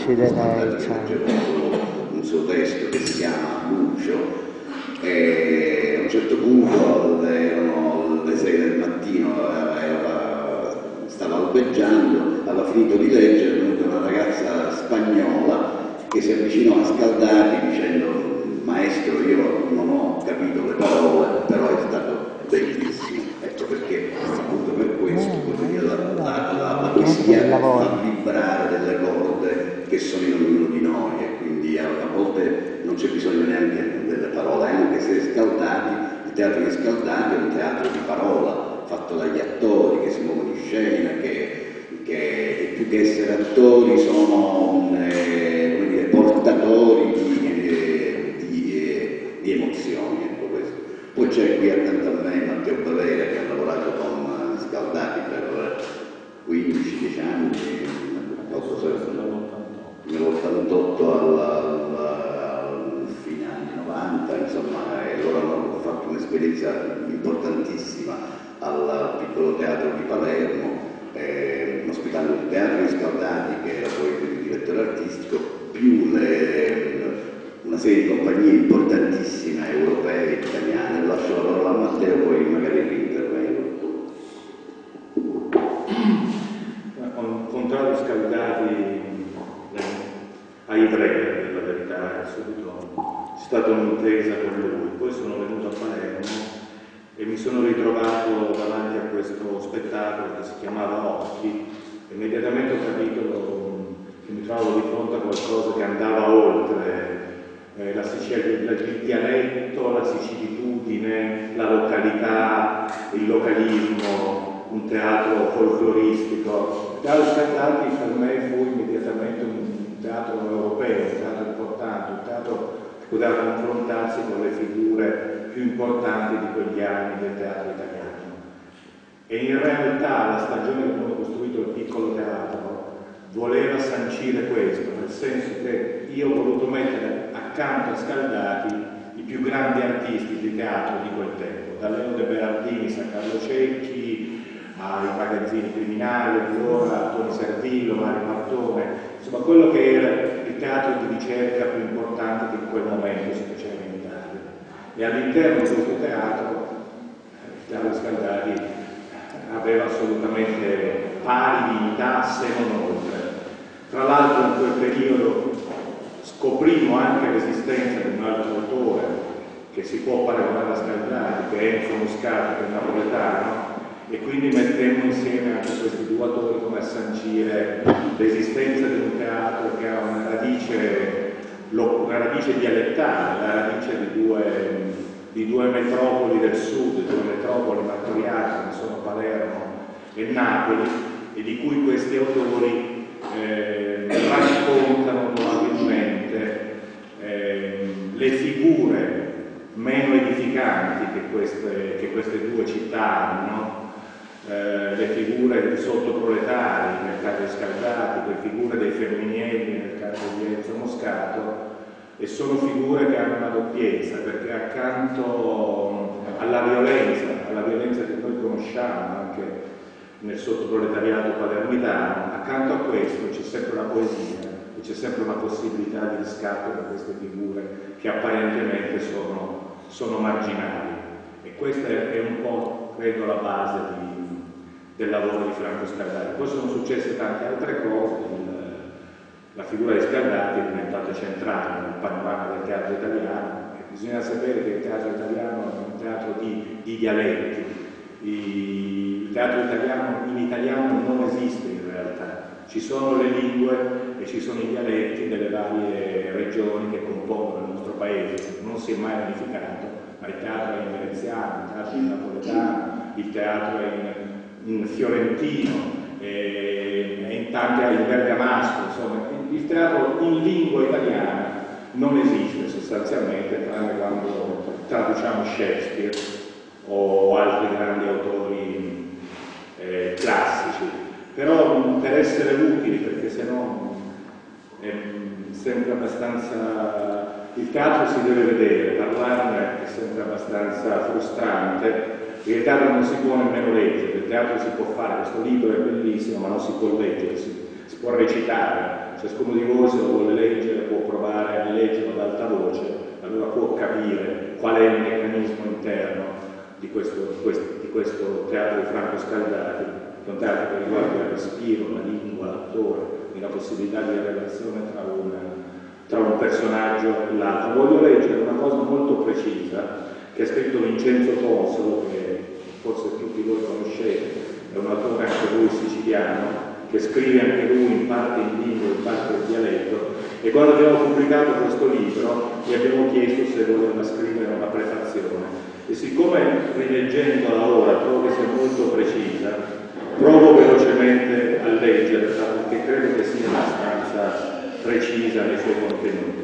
un suo testo che si chiama Lucio, e a un certo punto erano le 6 del mattino, stava albeggiando, aveva finito di leggere, è venuta una ragazza spagnola che si avvicinò a Scaldati dicendo: maestro, io non ho capito le parole, però è stato bellissimo. Ecco perché appunto per questo la poesia fa vibrare delle corde che sono in ognuno di noi, e quindi a volte non c'è bisogno neanche delle parole, anche se Scaldati, il teatro di Scaldati è un teatro di parola fatto dagli attori che si muovono in scena, che più che essere attori sono portatori di emozioni, ecco questo. Poi c'è qui accanto a me Matteo Bavera, che ha lavorato con Scaldati per 15-10 anni, nell'88 al fine anni 90, insomma, e loro hanno fatto un'esperienza importantissima al piccolo teatro di Palermo, ospitando il teatro di Scaldati, che era poi il direttore artistico, più una serie di compagnie importantissime europee e italiane. Lascio la parola a Matteo, poi magari intervengo. Contrario Scaldati a Ivrea, per la verità, subito c'è stata un'intesa con lui, poi sono venuto a Palermo e mi sono ritrovato davanti a questo spettacolo che si chiamava Occhi. Immediatamente ho capito che mi trovavo di fronte a qualcosa che andava oltre il dialetto, la sicilitudine, la località, il localismo, un teatro folcloristico. Il teatro Scaldati per me fu immediatamente un teatro europeo, un teatro importante, un teatro che poteva confrontarsi con le figure più importanti di quegli anni del teatro italiano. E in realtà la stagione che abbiamo costruito il piccolo teatro voleva sancire questo, nel senso che io ho voluto mettere accanto a Scaldati i più grandi artisti di teatro di quel tempo, da Leo De Berardini a Carlo Cecchi, ai magazzini criminali, allora Toni Servillo, Mario Martone, insomma quello che era il teatro di ricerca più importante che in quel momento si faceva in Italia. E all'interno di questo teatro, il teatro Scaldati aveva assolutamente pari dignità, se non oltre. Tra l'altro in quel periodo scoprimmo anche l'esistenza di un altro autore che si può paragonare a Scaldati, che è Enzo Moscato, che è napoletano, e quindi mettemmo insieme anche questi due autori come a sancire l'esistenza di un teatro che ha una radice dialettale, la radice di due metropoli del sud, due metropoli martoriate come sono Palermo e Napoli, e di cui questi autori raccontano probabilmente le figure meno edificanti che queste due città hanno, le figure sottoproletari nel caso di Scaldati, le figure dei Ferminieri nel caso di Enzo Moscato, e sono figure che hanno una doppiezza, perché accanto alla violenza che noi conosciamo anche nel sottoproletariato palermitano, accanto a questo c'è sempre la poesia e c'è sempre una possibilità di riscatto da queste figure che apparentemente sono marginali. E questa è un po', credo, la base del lavoro di Franco Scaldati. Poi sono successe tante altre cose, la figura di Scaldati è diventata centrale nel panorama del teatro italiano. Bisogna sapere che il teatro italiano è un teatro di dialetti. Il teatro italiano in italiano non esiste in realtà. Ci sono le lingue e ci sono i dialetti delle varie regioni che compongono il nostro paese. Non si è mai unificato, ma il teatro è in veneziano, il teatro è in napoletano, il teatro è in fiorentino, in bergamasco, insomma. Il teatro in lingua italiana non esiste sostanzialmente, tranne quando traduciamo Shakespeare o altri grandi autori classici. Però per essere utili, perché sennò è sempre abbastanza... Il teatro si deve vedere, parlarne è sempre abbastanza frustrante, perché il teatro non si può nemmeno leggere, il teatro si può fare, questo libro è bellissimo, ma non si può leggere, si può recitare. Ciascuno di voi, se lo vuole leggere, può provare a leggerlo ad alta voce, allora può capire qual è il meccanismo interno di questo teatro di Franco Scaldati, che è un teatro che riguarda il respiro, la lingua, l'attore, quindi la possibilità di relazione tra un personaggio e l'altro. Voglio leggere una cosa molto precisa che ha scritto Vincenzo Consolo, che forse tutti voi conoscete, è un autore anche lui siciliano, che scrive anche lui in parte in lingua, in parte in dialetto, e quando abbiamo pubblicato questo libro gli abbiamo chiesto se voleva scrivere una prefazione, e siccome rileggendola ora trovo che sia molto precisa, provo velocemente a leggerla perché credo che sia abbastanza precisa nei suoi contenuti.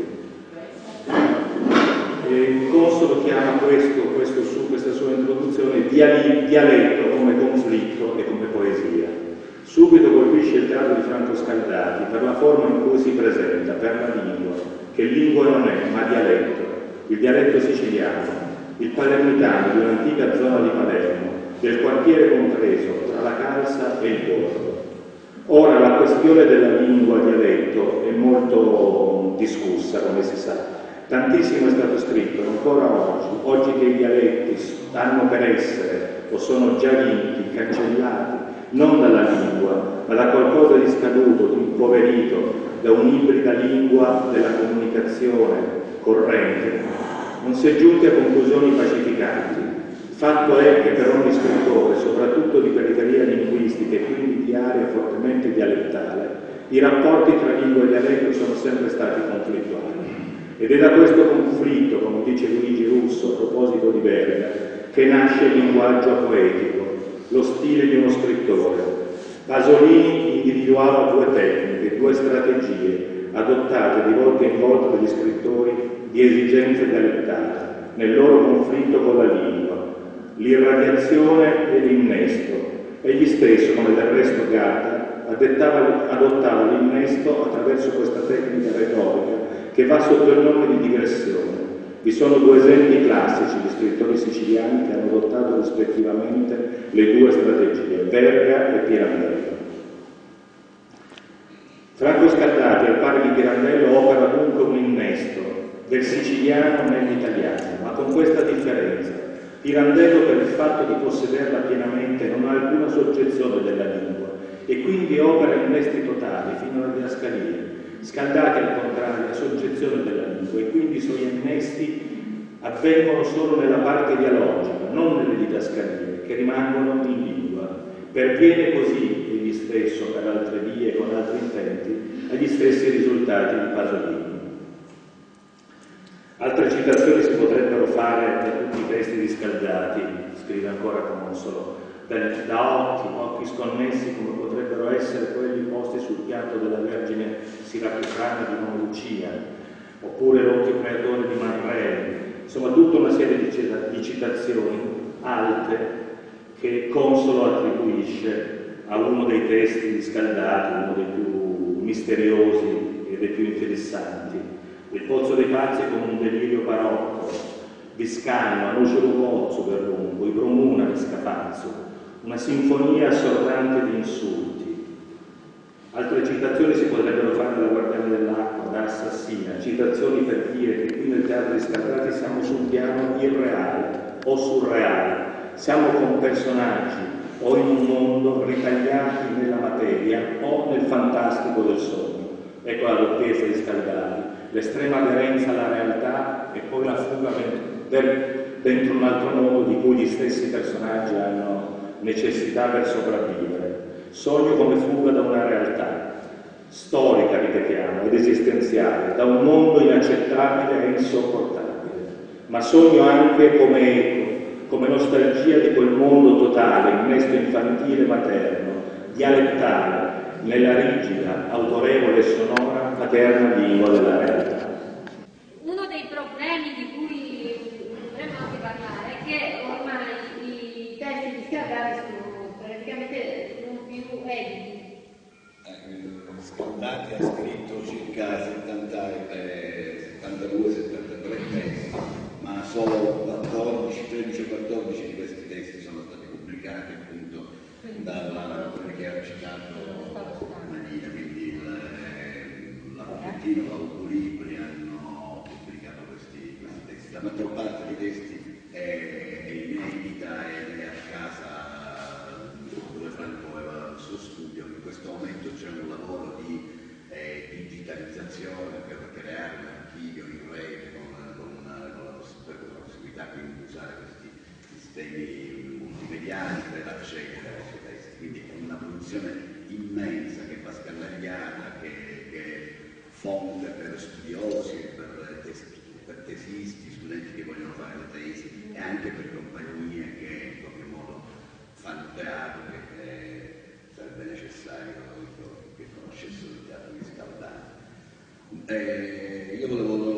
Il Consolo chiama questa sua introduzione dialetto come conflitto e come poesia. Subito colpisce il teatro di Franco Scaldati per la forma in cui si presenta, per la lingua, che lingua non è, ma dialetto, il dialetto siciliano, il palermitano di un'antica zona di Palermo, del quartiere compreso tra la Calza e il borgo. Ora la questione della lingua dialetto è molto discussa, come si sa. Tantissimo è stato scritto, ancora oggi che i dialetti stanno per essere o sono già vinti, cancellati, non dalla lingua, ma da qualcosa di scaduto, di impoverito, da un'ibrida lingua della comunicazione corrente, non si è giunti a conclusioni pacificanti. Fatto è che per ogni scrittore, soprattutto di periferia linguistica e quindi di area fortemente dialettale, i rapporti tra lingua e dialetto sono sempre stati conflittuali. Ed è da questo conflitto, come dice Luigi Russo a proposito di Verga, che nasce il linguaggio poetico, lo stile di uno scrittore. Pasolini individuava due tecniche, due strategie, adottate di volta in volta dagli scrittori di esigenze dialettali, nel loro conflitto con la lingua, l'irradiazione e l'innesto. Egli stesso, come del resto Gatta, adottava l'innesto attraverso questa tecnica retorica che va sotto il nome di digressione. Vi sono due esempi classici di scrittori siciliani che hanno adottato rispettivamente le due strategie, Verga e Pirandello. Franco Scaldati, al pari di Pirandello, opera dunque un innesto del siciliano nell'italiano, ma con questa differenza. Pirandello, per il fatto di possederla pienamente, non ha alcuna soggezione della lingua e quindi opera innesti totali fino alla didascalia. Scaldati, al contrario, ha soggezione della lingua e quindi i suoi innesti avvengono solo nella parte dialogica, non nelle didascalie, che rimangono in lingua. Perviene così, egli stesso, per altre vie e con altri intenti, agli stessi risultati di Pasolini. Altre citazioni si potrebbero fare per tutti i testi di Scaldati, scrive ancora Consolo, da occhi sconnessi come potrebbero essere quelli posti sul piatto della Vergine siracusana di Don Lucia, oppure l'occhio creatore di Manrelli, insomma tutta una serie di citazioni alte che Consolo attribuisce a uno dei testi di Scaldati, uno dei più misteriosi e dei più interessanti. Il Pozzo dei Pazzi come un delirio barocco, Viscagno, Anuccio Lugozzo per lungo, i Bromuna di Scapazzo, una sinfonia assordante di insulti. Altre citazioni si potrebbero fare da Guardiani dell'Acqua, da Assassina, citazioni per dire che qui nel teatro di Scaldati siamo su un piano irreale o surreale, siamo con personaggi o in un mondo ritagliati nella materia o nel fantastico del sogno. Ecco la doppiezza di Scaldari, l'estrema aderenza alla realtà e poi la fuga dentro un altro mondo di cui gli stessi personaggi hanno necessità per sopravvivere. Sogno come fuga da una realtà storica, ripetiamo, ed esistenziale, da un mondo inaccettabile e insopportabile, ma sogno anche come eco, come nostalgia di quel mondo totale, innesto infantile materno, dialettale, nella rigida, autorevole e sonora paterna lingua della realtà. Uno dei problemi di cui dovremmo anche parlare è che ormai i testi di Scaldari sono praticamente non più editi. Scaldari ha scritto circa 72-73 testi, ma solo 13 o 14 di questi testi sono stati pubblicati appunto dalla che ha citato Marina, quindi l'Appuntino, l'Aucolibri hanno pubblicato questi testi. La maggior parte dei testi è inedita ed è a casa dove Franco aveva il suo studio. In questo momento c'è un lavoro di digitalizzazione per creare un archivio in rete con la possibilità di usare questi sistemi multimediali per accedere ai suoi testi. Quindi è una produzione immensa che fa scaldariana, che è fonte per studiosi, per tesisti, studenti che vogliono fare le tesi e anche per compagnie che in qualche modo fanno teatro, che sarebbe necessario che conoscessero il teatro di Scaldari. Io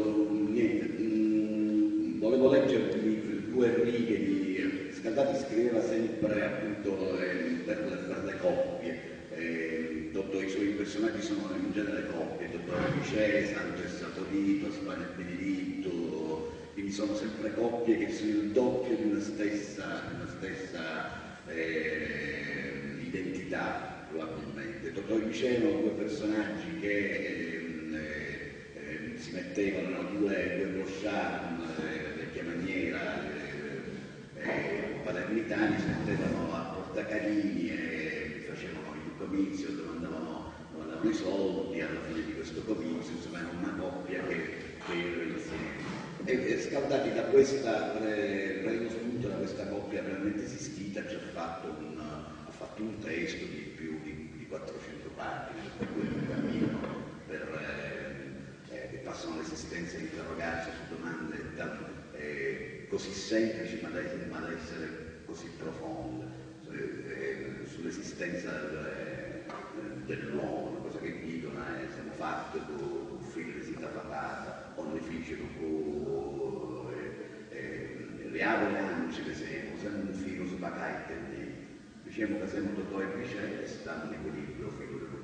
volevo leggervi 2 righe di Scaldari. Scriveva sempre appunto per le coppie. I suoi personaggi sono in genere coppie, Dottore Vicè, Santo e Saporito, Spagna e Benedetto, quindi sono sempre coppie che sono il doppio di una stessa identità, probabilmente. Dottore Vicè erano 2 personaggi che si mettevano, erano due brosciati, vecchia maniera, palermitani, si mettevano a portacarini e facevano il comizio, domandavano i soldi alla fine di questo comizio, insomma era una coppia che era insieme. E Scaldari da questa, prendendo spunto da questa coppia realmente esistita, ci ha fatto un testo di più di 400 pagine, per cui un cammino che passano l'esistenza a interrogarsi su domande così semplici ma da essere così profonde, sull'esistenza dell'uomo, una cosa che dicono siamo fatti con figlio di sita patata, o ne fece con le ave lance che siamo un filo su bacaite, diciamo che siamo dottore Vicè e stanno in equilibrio filo del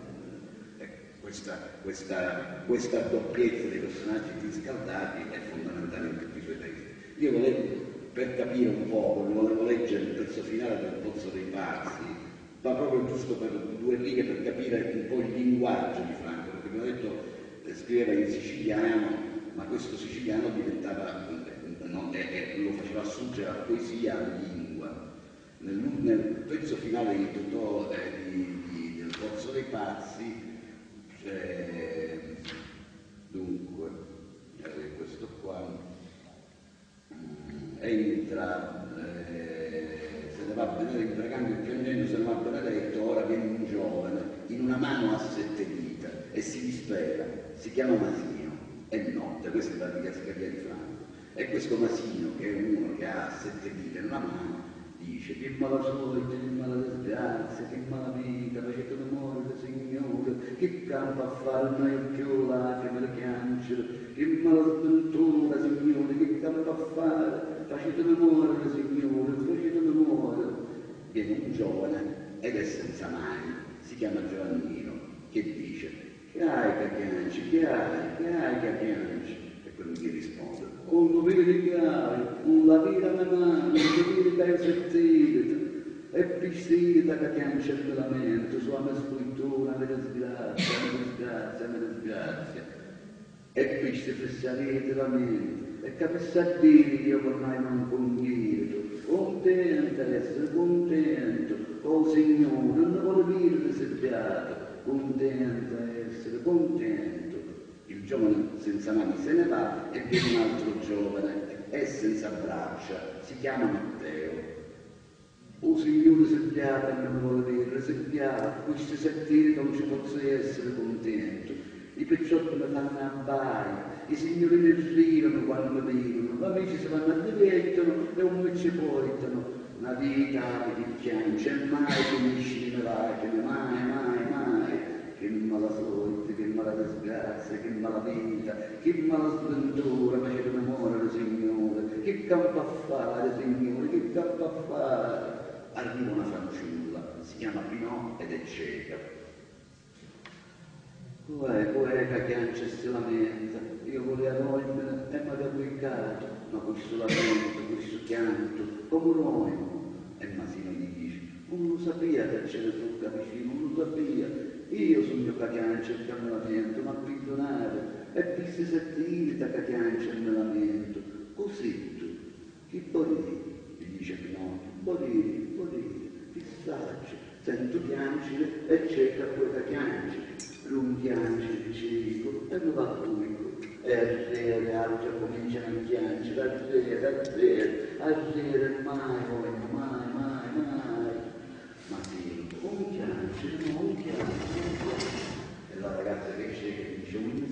mondo. Questa doppiezza dei personaggi di Scaldari è fondamentale in tutti i suoi testi. Io volevo, per capire un po', volevo leggere il pezzo finale del Pozzo dei Pazzi, ma proprio giusto per 2 righe per capire un po' il linguaggio di Franco, perché mi ha detto scriveva in siciliano, ma questo siciliano diventava, lo faceva assurgere alla poesia, alla lingua. Nel pezzo finale del Pozzo dei Pazzi, dunque, questo qua entra, se ne va Benedetto, pregando e piangendo, se ne va Benedetto, ora viene un giovane, in una mano ha 7 dita e si dispera, si chiama Masino, è notte, questa è la didascalia di Franco, e questo Masino, che è uno che ha 7 dita in una mano, dice: che mala sorte, che mala disgrazia, che mala vita, facete l'amore, Signore, che campo a fare noi più lacrime le piangere, che mala sventura, Signore, che campo a fare, facete l'amore, Signore, facete l'amore. Viene un giovane ed è senza mani, si chiama Giovannino, che dice: che hai che piangi, che hai che piangi? E quello gli risponde: con lo vedi che hai, con la vita alla mano, lo vedi che hai sentito, e piscita che piange il lamento, sua mia scrittura, mi disgrazia, e qui si fissarete la mente, e capisse a dire che io ormai non convivo, contento di essere contento, oh Signore, non vuole dire di seppiato, contento essere contento. Il giovane senza mani se ne va e viene un altro giovane, è senza braccia, si chiama Matteo. O Signore, se piace non vuole dire, se piace, questi settini non ci posso essere contento. I picciotti mi fanno abbare, i signori mi ridono quando mi vedono, gli amici si vanno a divertono e un me ci portano. Una vita che ti piange e mai finisci di melagine, mai. Che mala sorte, che mala disgrazia, che mala vita, che mala sventura, ma c'è l'amore, Signore, che campo a fare, Signore, che campo a fare. Arriva una fanciulla, si chiama Pinò ed è cieca. Poeca che non si lamenta, io volevo toglierla e mi ha pubblicato, ma questo lamento, questo pianto, come noi. E Masino gli dice, non lo sapeva che ce ne sono vicino, non lo sapeva. Io sono mio capiancio e che me lamento, ma perdonare, e visti sentire che capiancio e me lamento. Così tu, chi può dire? Gli dice Pinocchio, può dire, fissaccio, sento piangere e cerca poi da piangere. Lui piange il cieco e non va pubblico. E a ridere, altri cominciano a piangere, a ridere, mai. Ma sì, un piange. E la ragazza che c'è dice un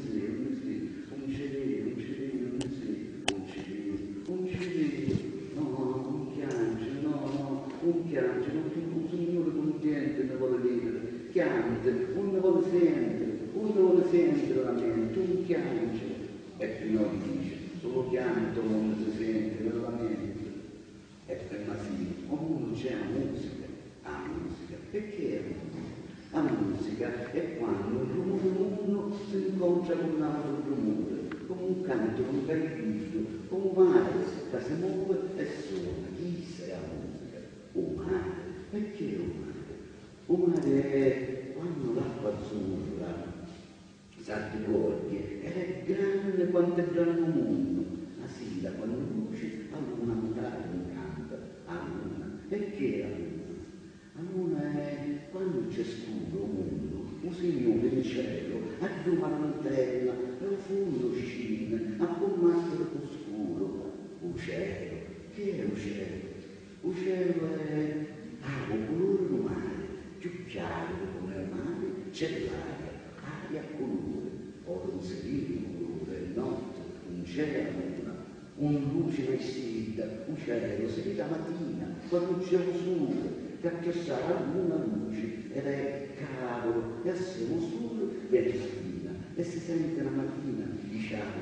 piange, un signore contento ne vuole vedere, piante, uno vuole sentire lamento, un piange. E Pinocchio dice, solo pianto non si sente nel lamento. E per Masino, ognuno c'è la musica, perché la musica è quando il rumore uno si incontra con un altro rumore, come un canto, un caripito, come un mare che si muove e suona. Chi sei la musica? Un mare. Perché un mare? Un mare è quando l'acqua azzurra s'artigoglie ed è grande quanto è grande un mondo. La sera quando luce a luna montare un canto a luna. Perché la luna? La luna è quando c'è scuro un mondo, un signore in cielo, aggiuma la lanterne e un fondo scine a combattere oscuro. Uccello, che è uccello? Uccello è un colore del mare, più chiaro come il mare c'è l'aria, aria a colore, oro un serino colore, notte, un cielo, un luce vestita, un cielo si vede la mattina, quando c'è un sole, perché sarà una luce ed è cavolo, e assieme un sole vede la mattina, e si sente la mattina i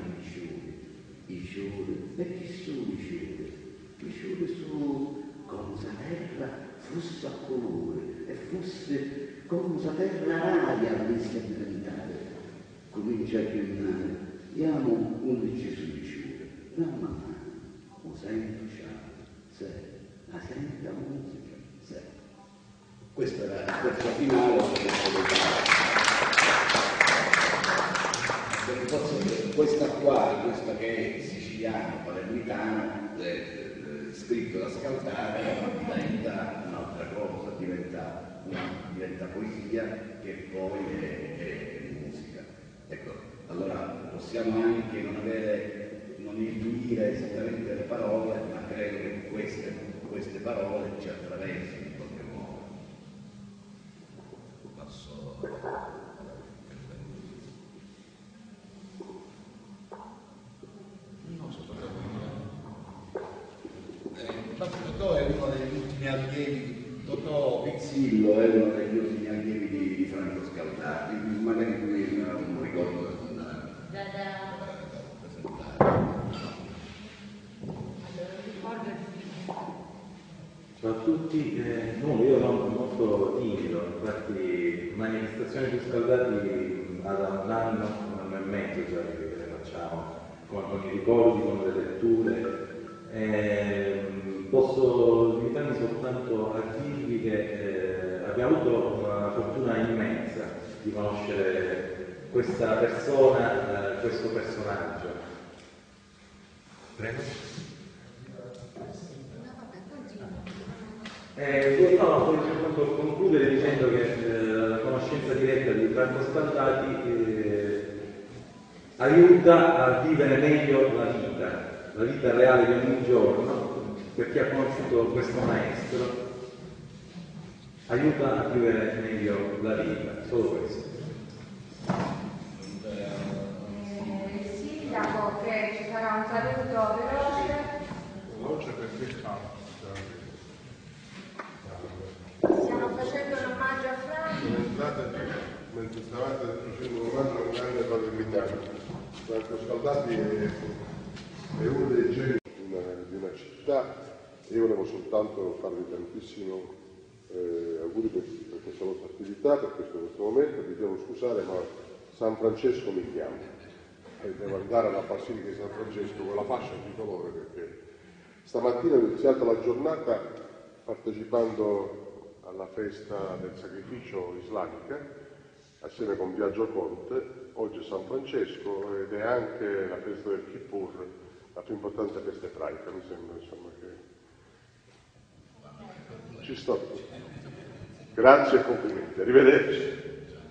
scioli, e chi sono i scioli? I scioli sono come se la terra fosse a colore e fosse come se la terra aria avesse diventare. Comincia a camminare, diamo 11 sui scioli, mamma, lo sento ciao, la sento la musica, Questa era la terza finale questa che è siciliano, palermitano, scritto da Scaldari, diventa un'altra cosa, diventa poesia che poi è musica. Ecco, allora possiamo anche non intuire esattamente le parole, ma credo che queste parole ci attraversino in qualche modo. Totò è uno degli ultimi allievi, Totò Pizzillo è uno degli ultimi allievi di Franco Scaldari, magari qui non ricordo da presentare. Ciao a tutti, io sono molto timido, infatti manifestazioni più Scaldati da un anno e mezzo cioè, che le facciamo con i ricordi, con le letture. Posso limitarmi soltanto a dirvi che abbiamo avuto una fortuna immensa di conoscere questa persona, questo personaggio. Prego. Voglio soltanto concludere dicendo che la conoscenza diretta di Franco Scaldati aiuta a vivere meglio la vita reale di ogni giorno, perché ha conosciuto questo maestro, aiuta a vivere meglio la vita, solo questo. Sindaco, che ci farà un saluto veloce perché stiamo facendo un omaggio a Franco. Mentre stavate facendo un omaggio a un grande palermitano. Franco Scaldati è uno dei geni di una città e io volevo soltanto farvi tantissimo auguri per questa vostra attività, per questo momento. Vi devo scusare, ma San Francesco mi chiama e devo andare alla Basilica di San Francesco con la fascia di colore, perché stamattina ho iniziato la giornata partecipando alla festa del sacrificio islamica assieme con Biagio Conte. Oggi è San Francesco ed è anche la festa del Kippur, la più importante festa ebraica. Mi sembra, insomma, che ci sto. Grazie e complimenti, arrivederci.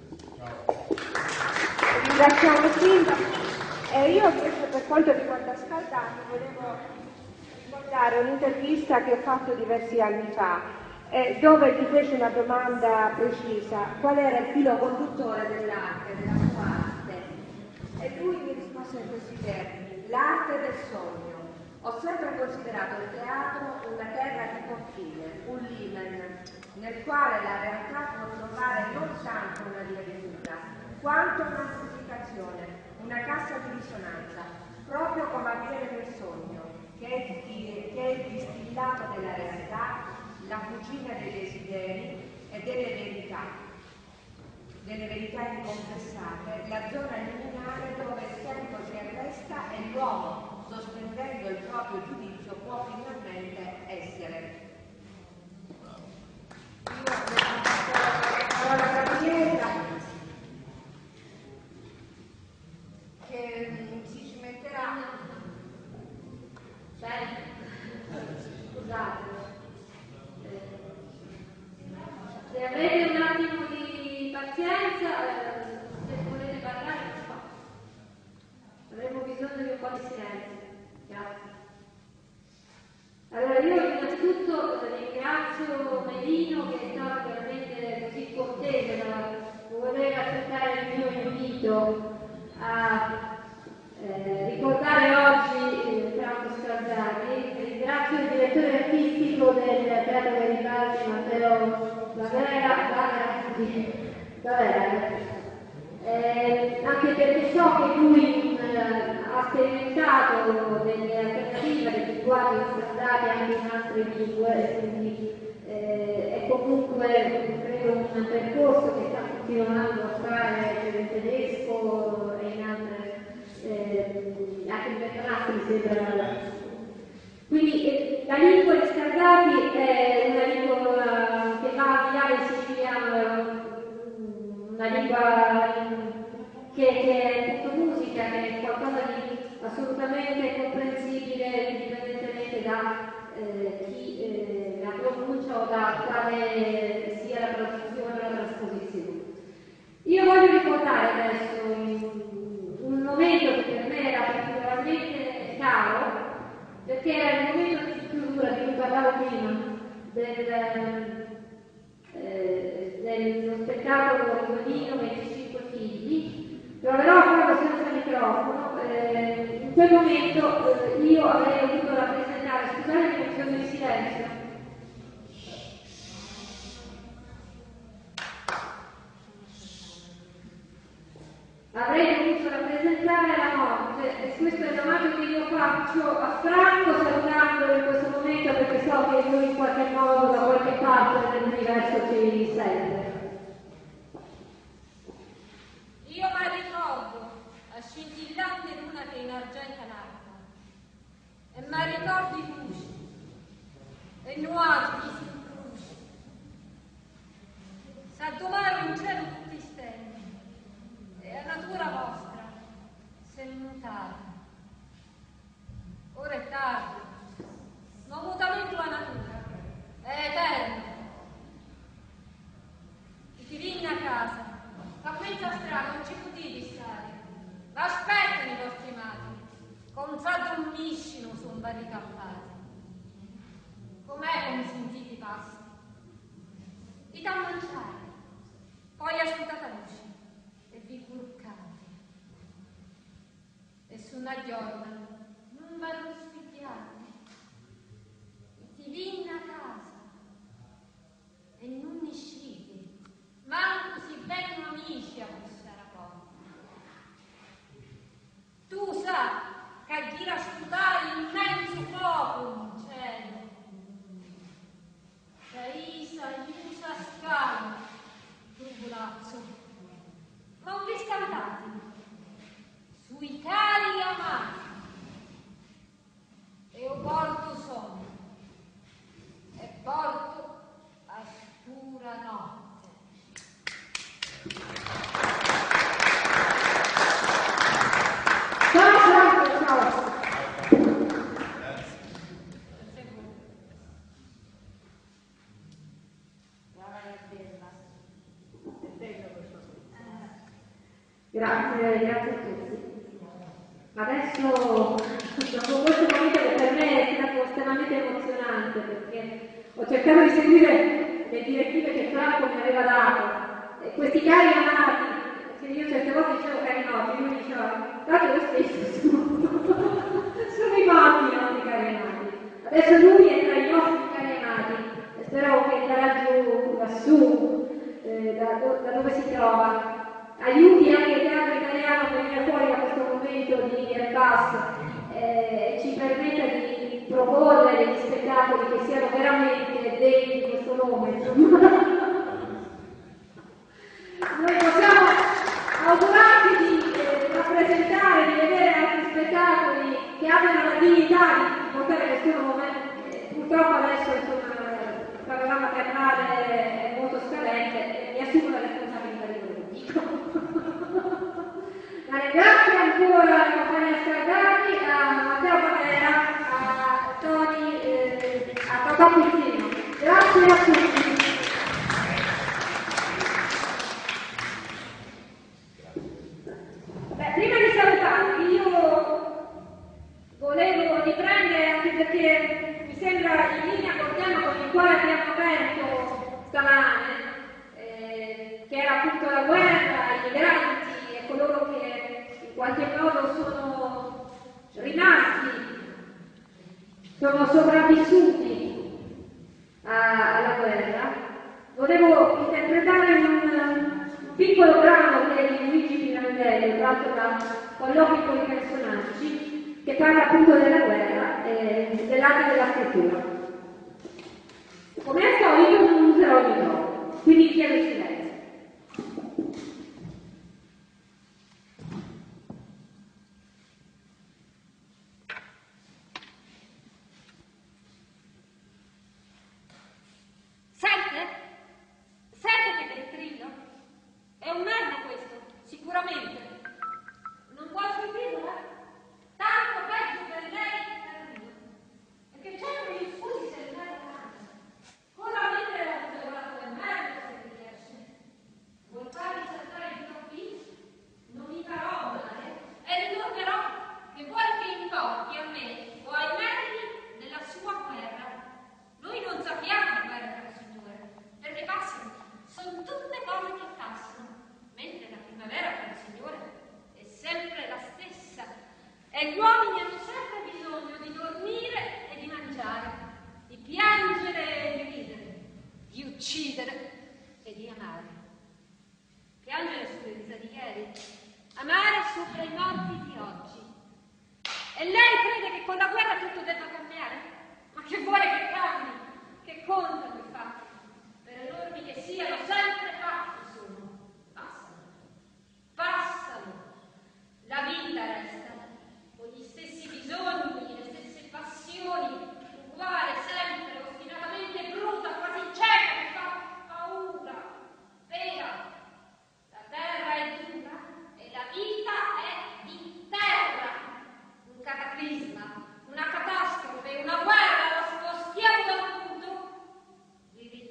Ringraziamo il Sindaco. Io invece, per quanto riguarda Scaldati, volevo ricordare un'intervista che ho fatto diversi anni fa, dove gli fece una domanda precisa: qual era il filo conduttore dell'arte, della sua arte? E lui mi rispose in questi termini: l'arte del sogno. Ho sempre considerato il teatro una terra di confine, un limen, nel quale la realtà può trovare non tanto una via di fuga, quanto un'amplificazione, una cassa di risonanza, proprio come avviene nel sogno, che è il distillato della realtà, la cucina dei desideri e delle verità inconfessate, la zona liminare dove il tempo si arresta e l'uomo, sospendendo il proprio giudizio, può finalmente essere. Io la parola Gabriella, che si cimenterà. Scusate. Se avete un attimo di pazienza, se volete parlare, avremo bisogno di un po' di silenzio. Grazie. Allora, io innanzitutto ringrazio Melino, che è stato veramente così cortese da voler accettare il mio invito a ricordare oggi Franco Scaldati. Ringrazio il direttore artistico del Teatro Garibaldi, Matteo anche perché so che lui ha sperimentato delle alternative, dei linguaggi Scaldati anche in altre lingue, quindi è comunque credo un percorso che sta continuando a fare per il tedesco e in altre anche in Bertolazzi mi sembra. Quindi la lingua di Scaldati è una lingua che va al di là del siciliano, una lingua che è tutto musica, che è qualcosa di assolutamente comprensibile indipendentemente da chi la pronuncia o da quale sia la traduzione o la trasposizione. Io voglio ricordare adesso un momento che per me era particolarmente caro, perché era il momento di chiusura di cui parlavo prima, dello spettacolo Rivolino 25 figli. Proverò a farlo senza microfono. In quel momento io avrei dovuto rappresentare, scusate che ho bisogno di silenzio. Avrei dovuto rappresentare la morte, e questo è l'omaggio che io faccio a Franco, salutandolo in questo momento, perché so che lui in qualche modo da qualche parte dell'universo ci sente. Io mi ricordo a scintillante luna che in argenta nata, e mi ricordo i luci e nuati di s'incroci, s'addomaro in cielo tutti stelle, e la natura vostra s'è mutata. Ora è tardi, non mutamento la natura, è eterno. Chi ti viene a casa, ma pensa dormiscino son barricappati. Com'è consentiti i passi? Di da mangiare, poi asciugata luce e vi curcate. E su una giorna non vanno sfidiati. Ti vinna a casa e non ne scegli, manco si vengono amici a bussare a porta. Tu sa che gira a sputare immenso fuoco in cielo. Che Isa aiuta scala, turbulazzo, non vi scaldate, sui cari amati, e io porto sonno, e porto a scura notte. Ciao. Grazie a tutti. Adesso, dopo questo momento che per me è stato estremamente emozionante, perché ho cercato di seguire le direttive che Franco mi aveva dato, e questi cari amati, che io certe volte dicevo cari noti, lui diceva, tanto lo stesso sono i morti i nostri cari amati. Adesso lui è tra i nostri cari amati, e spero che darà giù, lassù, da dove si trova, aiuti anche il teatro italiano a venire fuori da questo momento di impasse e ci permetta di proporre degli spettacoli che siano veramente degni di questo nome. Noi possiamo augurarci di rappresentare, di vedere altri spettacoli che abbiano la dignità di portare questo nome. Purtroppo adesso il panorama teatrale è molto scadente e mi assumo la responsabilità di quello che dico. Grazie ancora alla compagnia Scardati, a Matteo Pavera, a Toni, a Totò Pulsino. Grazie a tutti. Prima di salutarvi, io volevo riprendere, anche perché mi sembra in linea col tema con il quale abbiamo aperto stamane, che era appunto la guerra, i migranti e coloro che in qualche modo sono rimasti, sono sopravvissuti alla guerra. Volevo interpretare un piccolo brano che è di Luigi Pirandello, tratto da Colloqui con i personaggi, che parla appunto della guerra e dell'arte della scrittura. Come al solito non userò il microfono, quindi chiedo silenzio. Sente che grillo? È un merda questo, sicuramente. Non vuoi sentirla? Tanto peggio per lei che per me. Perché c'erano gli scusi se il merda mangia. Ora mentre ho osservato il merda se ti riesce. Vuoi farmi saltare il troppi? Non mi farò male e ricorderò che vuoi che importi a me o ai merdi della sua guerra. Noi non sappiamo guerra, signore, perché passano. Sono tutte cose che passano, mentre la primavera per il Signore è sempre la stessa e gli uomini hanno sempre bisogno di dormire e di mangiare, di piangere e di ridere, di uccidere e di amare. Piangere sulle risa di ieri, amare sopra i morti di oggi. E lei crede che con la guerra tutto debba cambiare? Ma che vuole che cambi? Che contano i fatti? Per enormi che siano, sempre fatti sono. Passano. La vita resta, con gli stessi bisogni, le stesse passioni, uguale, sempre, ostinatamente bruta, quasi cieca, che fa paura. Vera, la terra è dura e la vita è di terra. Un cataclisma, una catastrofe, una guerra, la spostiamo da un punto, vi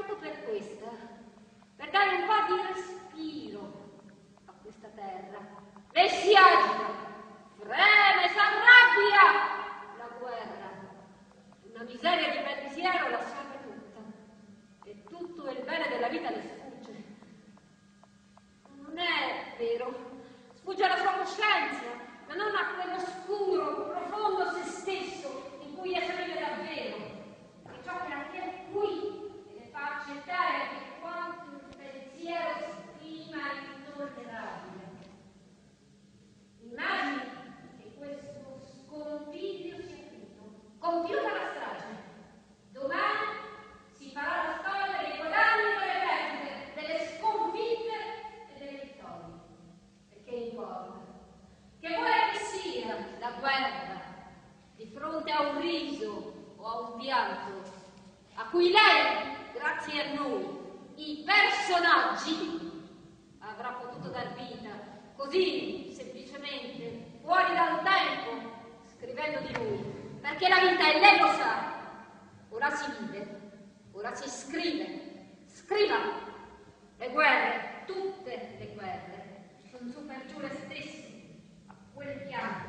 soltanto per questa, per dare un po' di respiro a questa terra. Lei si agita, freme, s'arrabbia. La guerra, una miseria di pensiero la serve tutta, e tutto il bene della vita le sfugge. Non è vero, sfugge alla sua coscienza, ma non a quell'oscuro, profondo se stesso in cui essa vive davvero. E ciò che la tiene qui e le fa accettare che quanto il pensiero stima intollerabile. Immagini che questo scompiglio sia finito, compiuta la strage. Domani si farà la storia dei guadagni e delle perdite, delle sconfitte e delle vittorie. E che importa? Che vuole che sia la guerra di fronte a un riso o a un pianto a cui lei, grazie a noi, i personaggi, avrà potuto dar vita così semplicemente fuori dal tempo, scrivendo di noi, perché la vita, e lei lo sa, ora si vive, ora si scrive. Scriva! Le guerre, tutte le guerre, sono su per giù le stesse, a quel pianto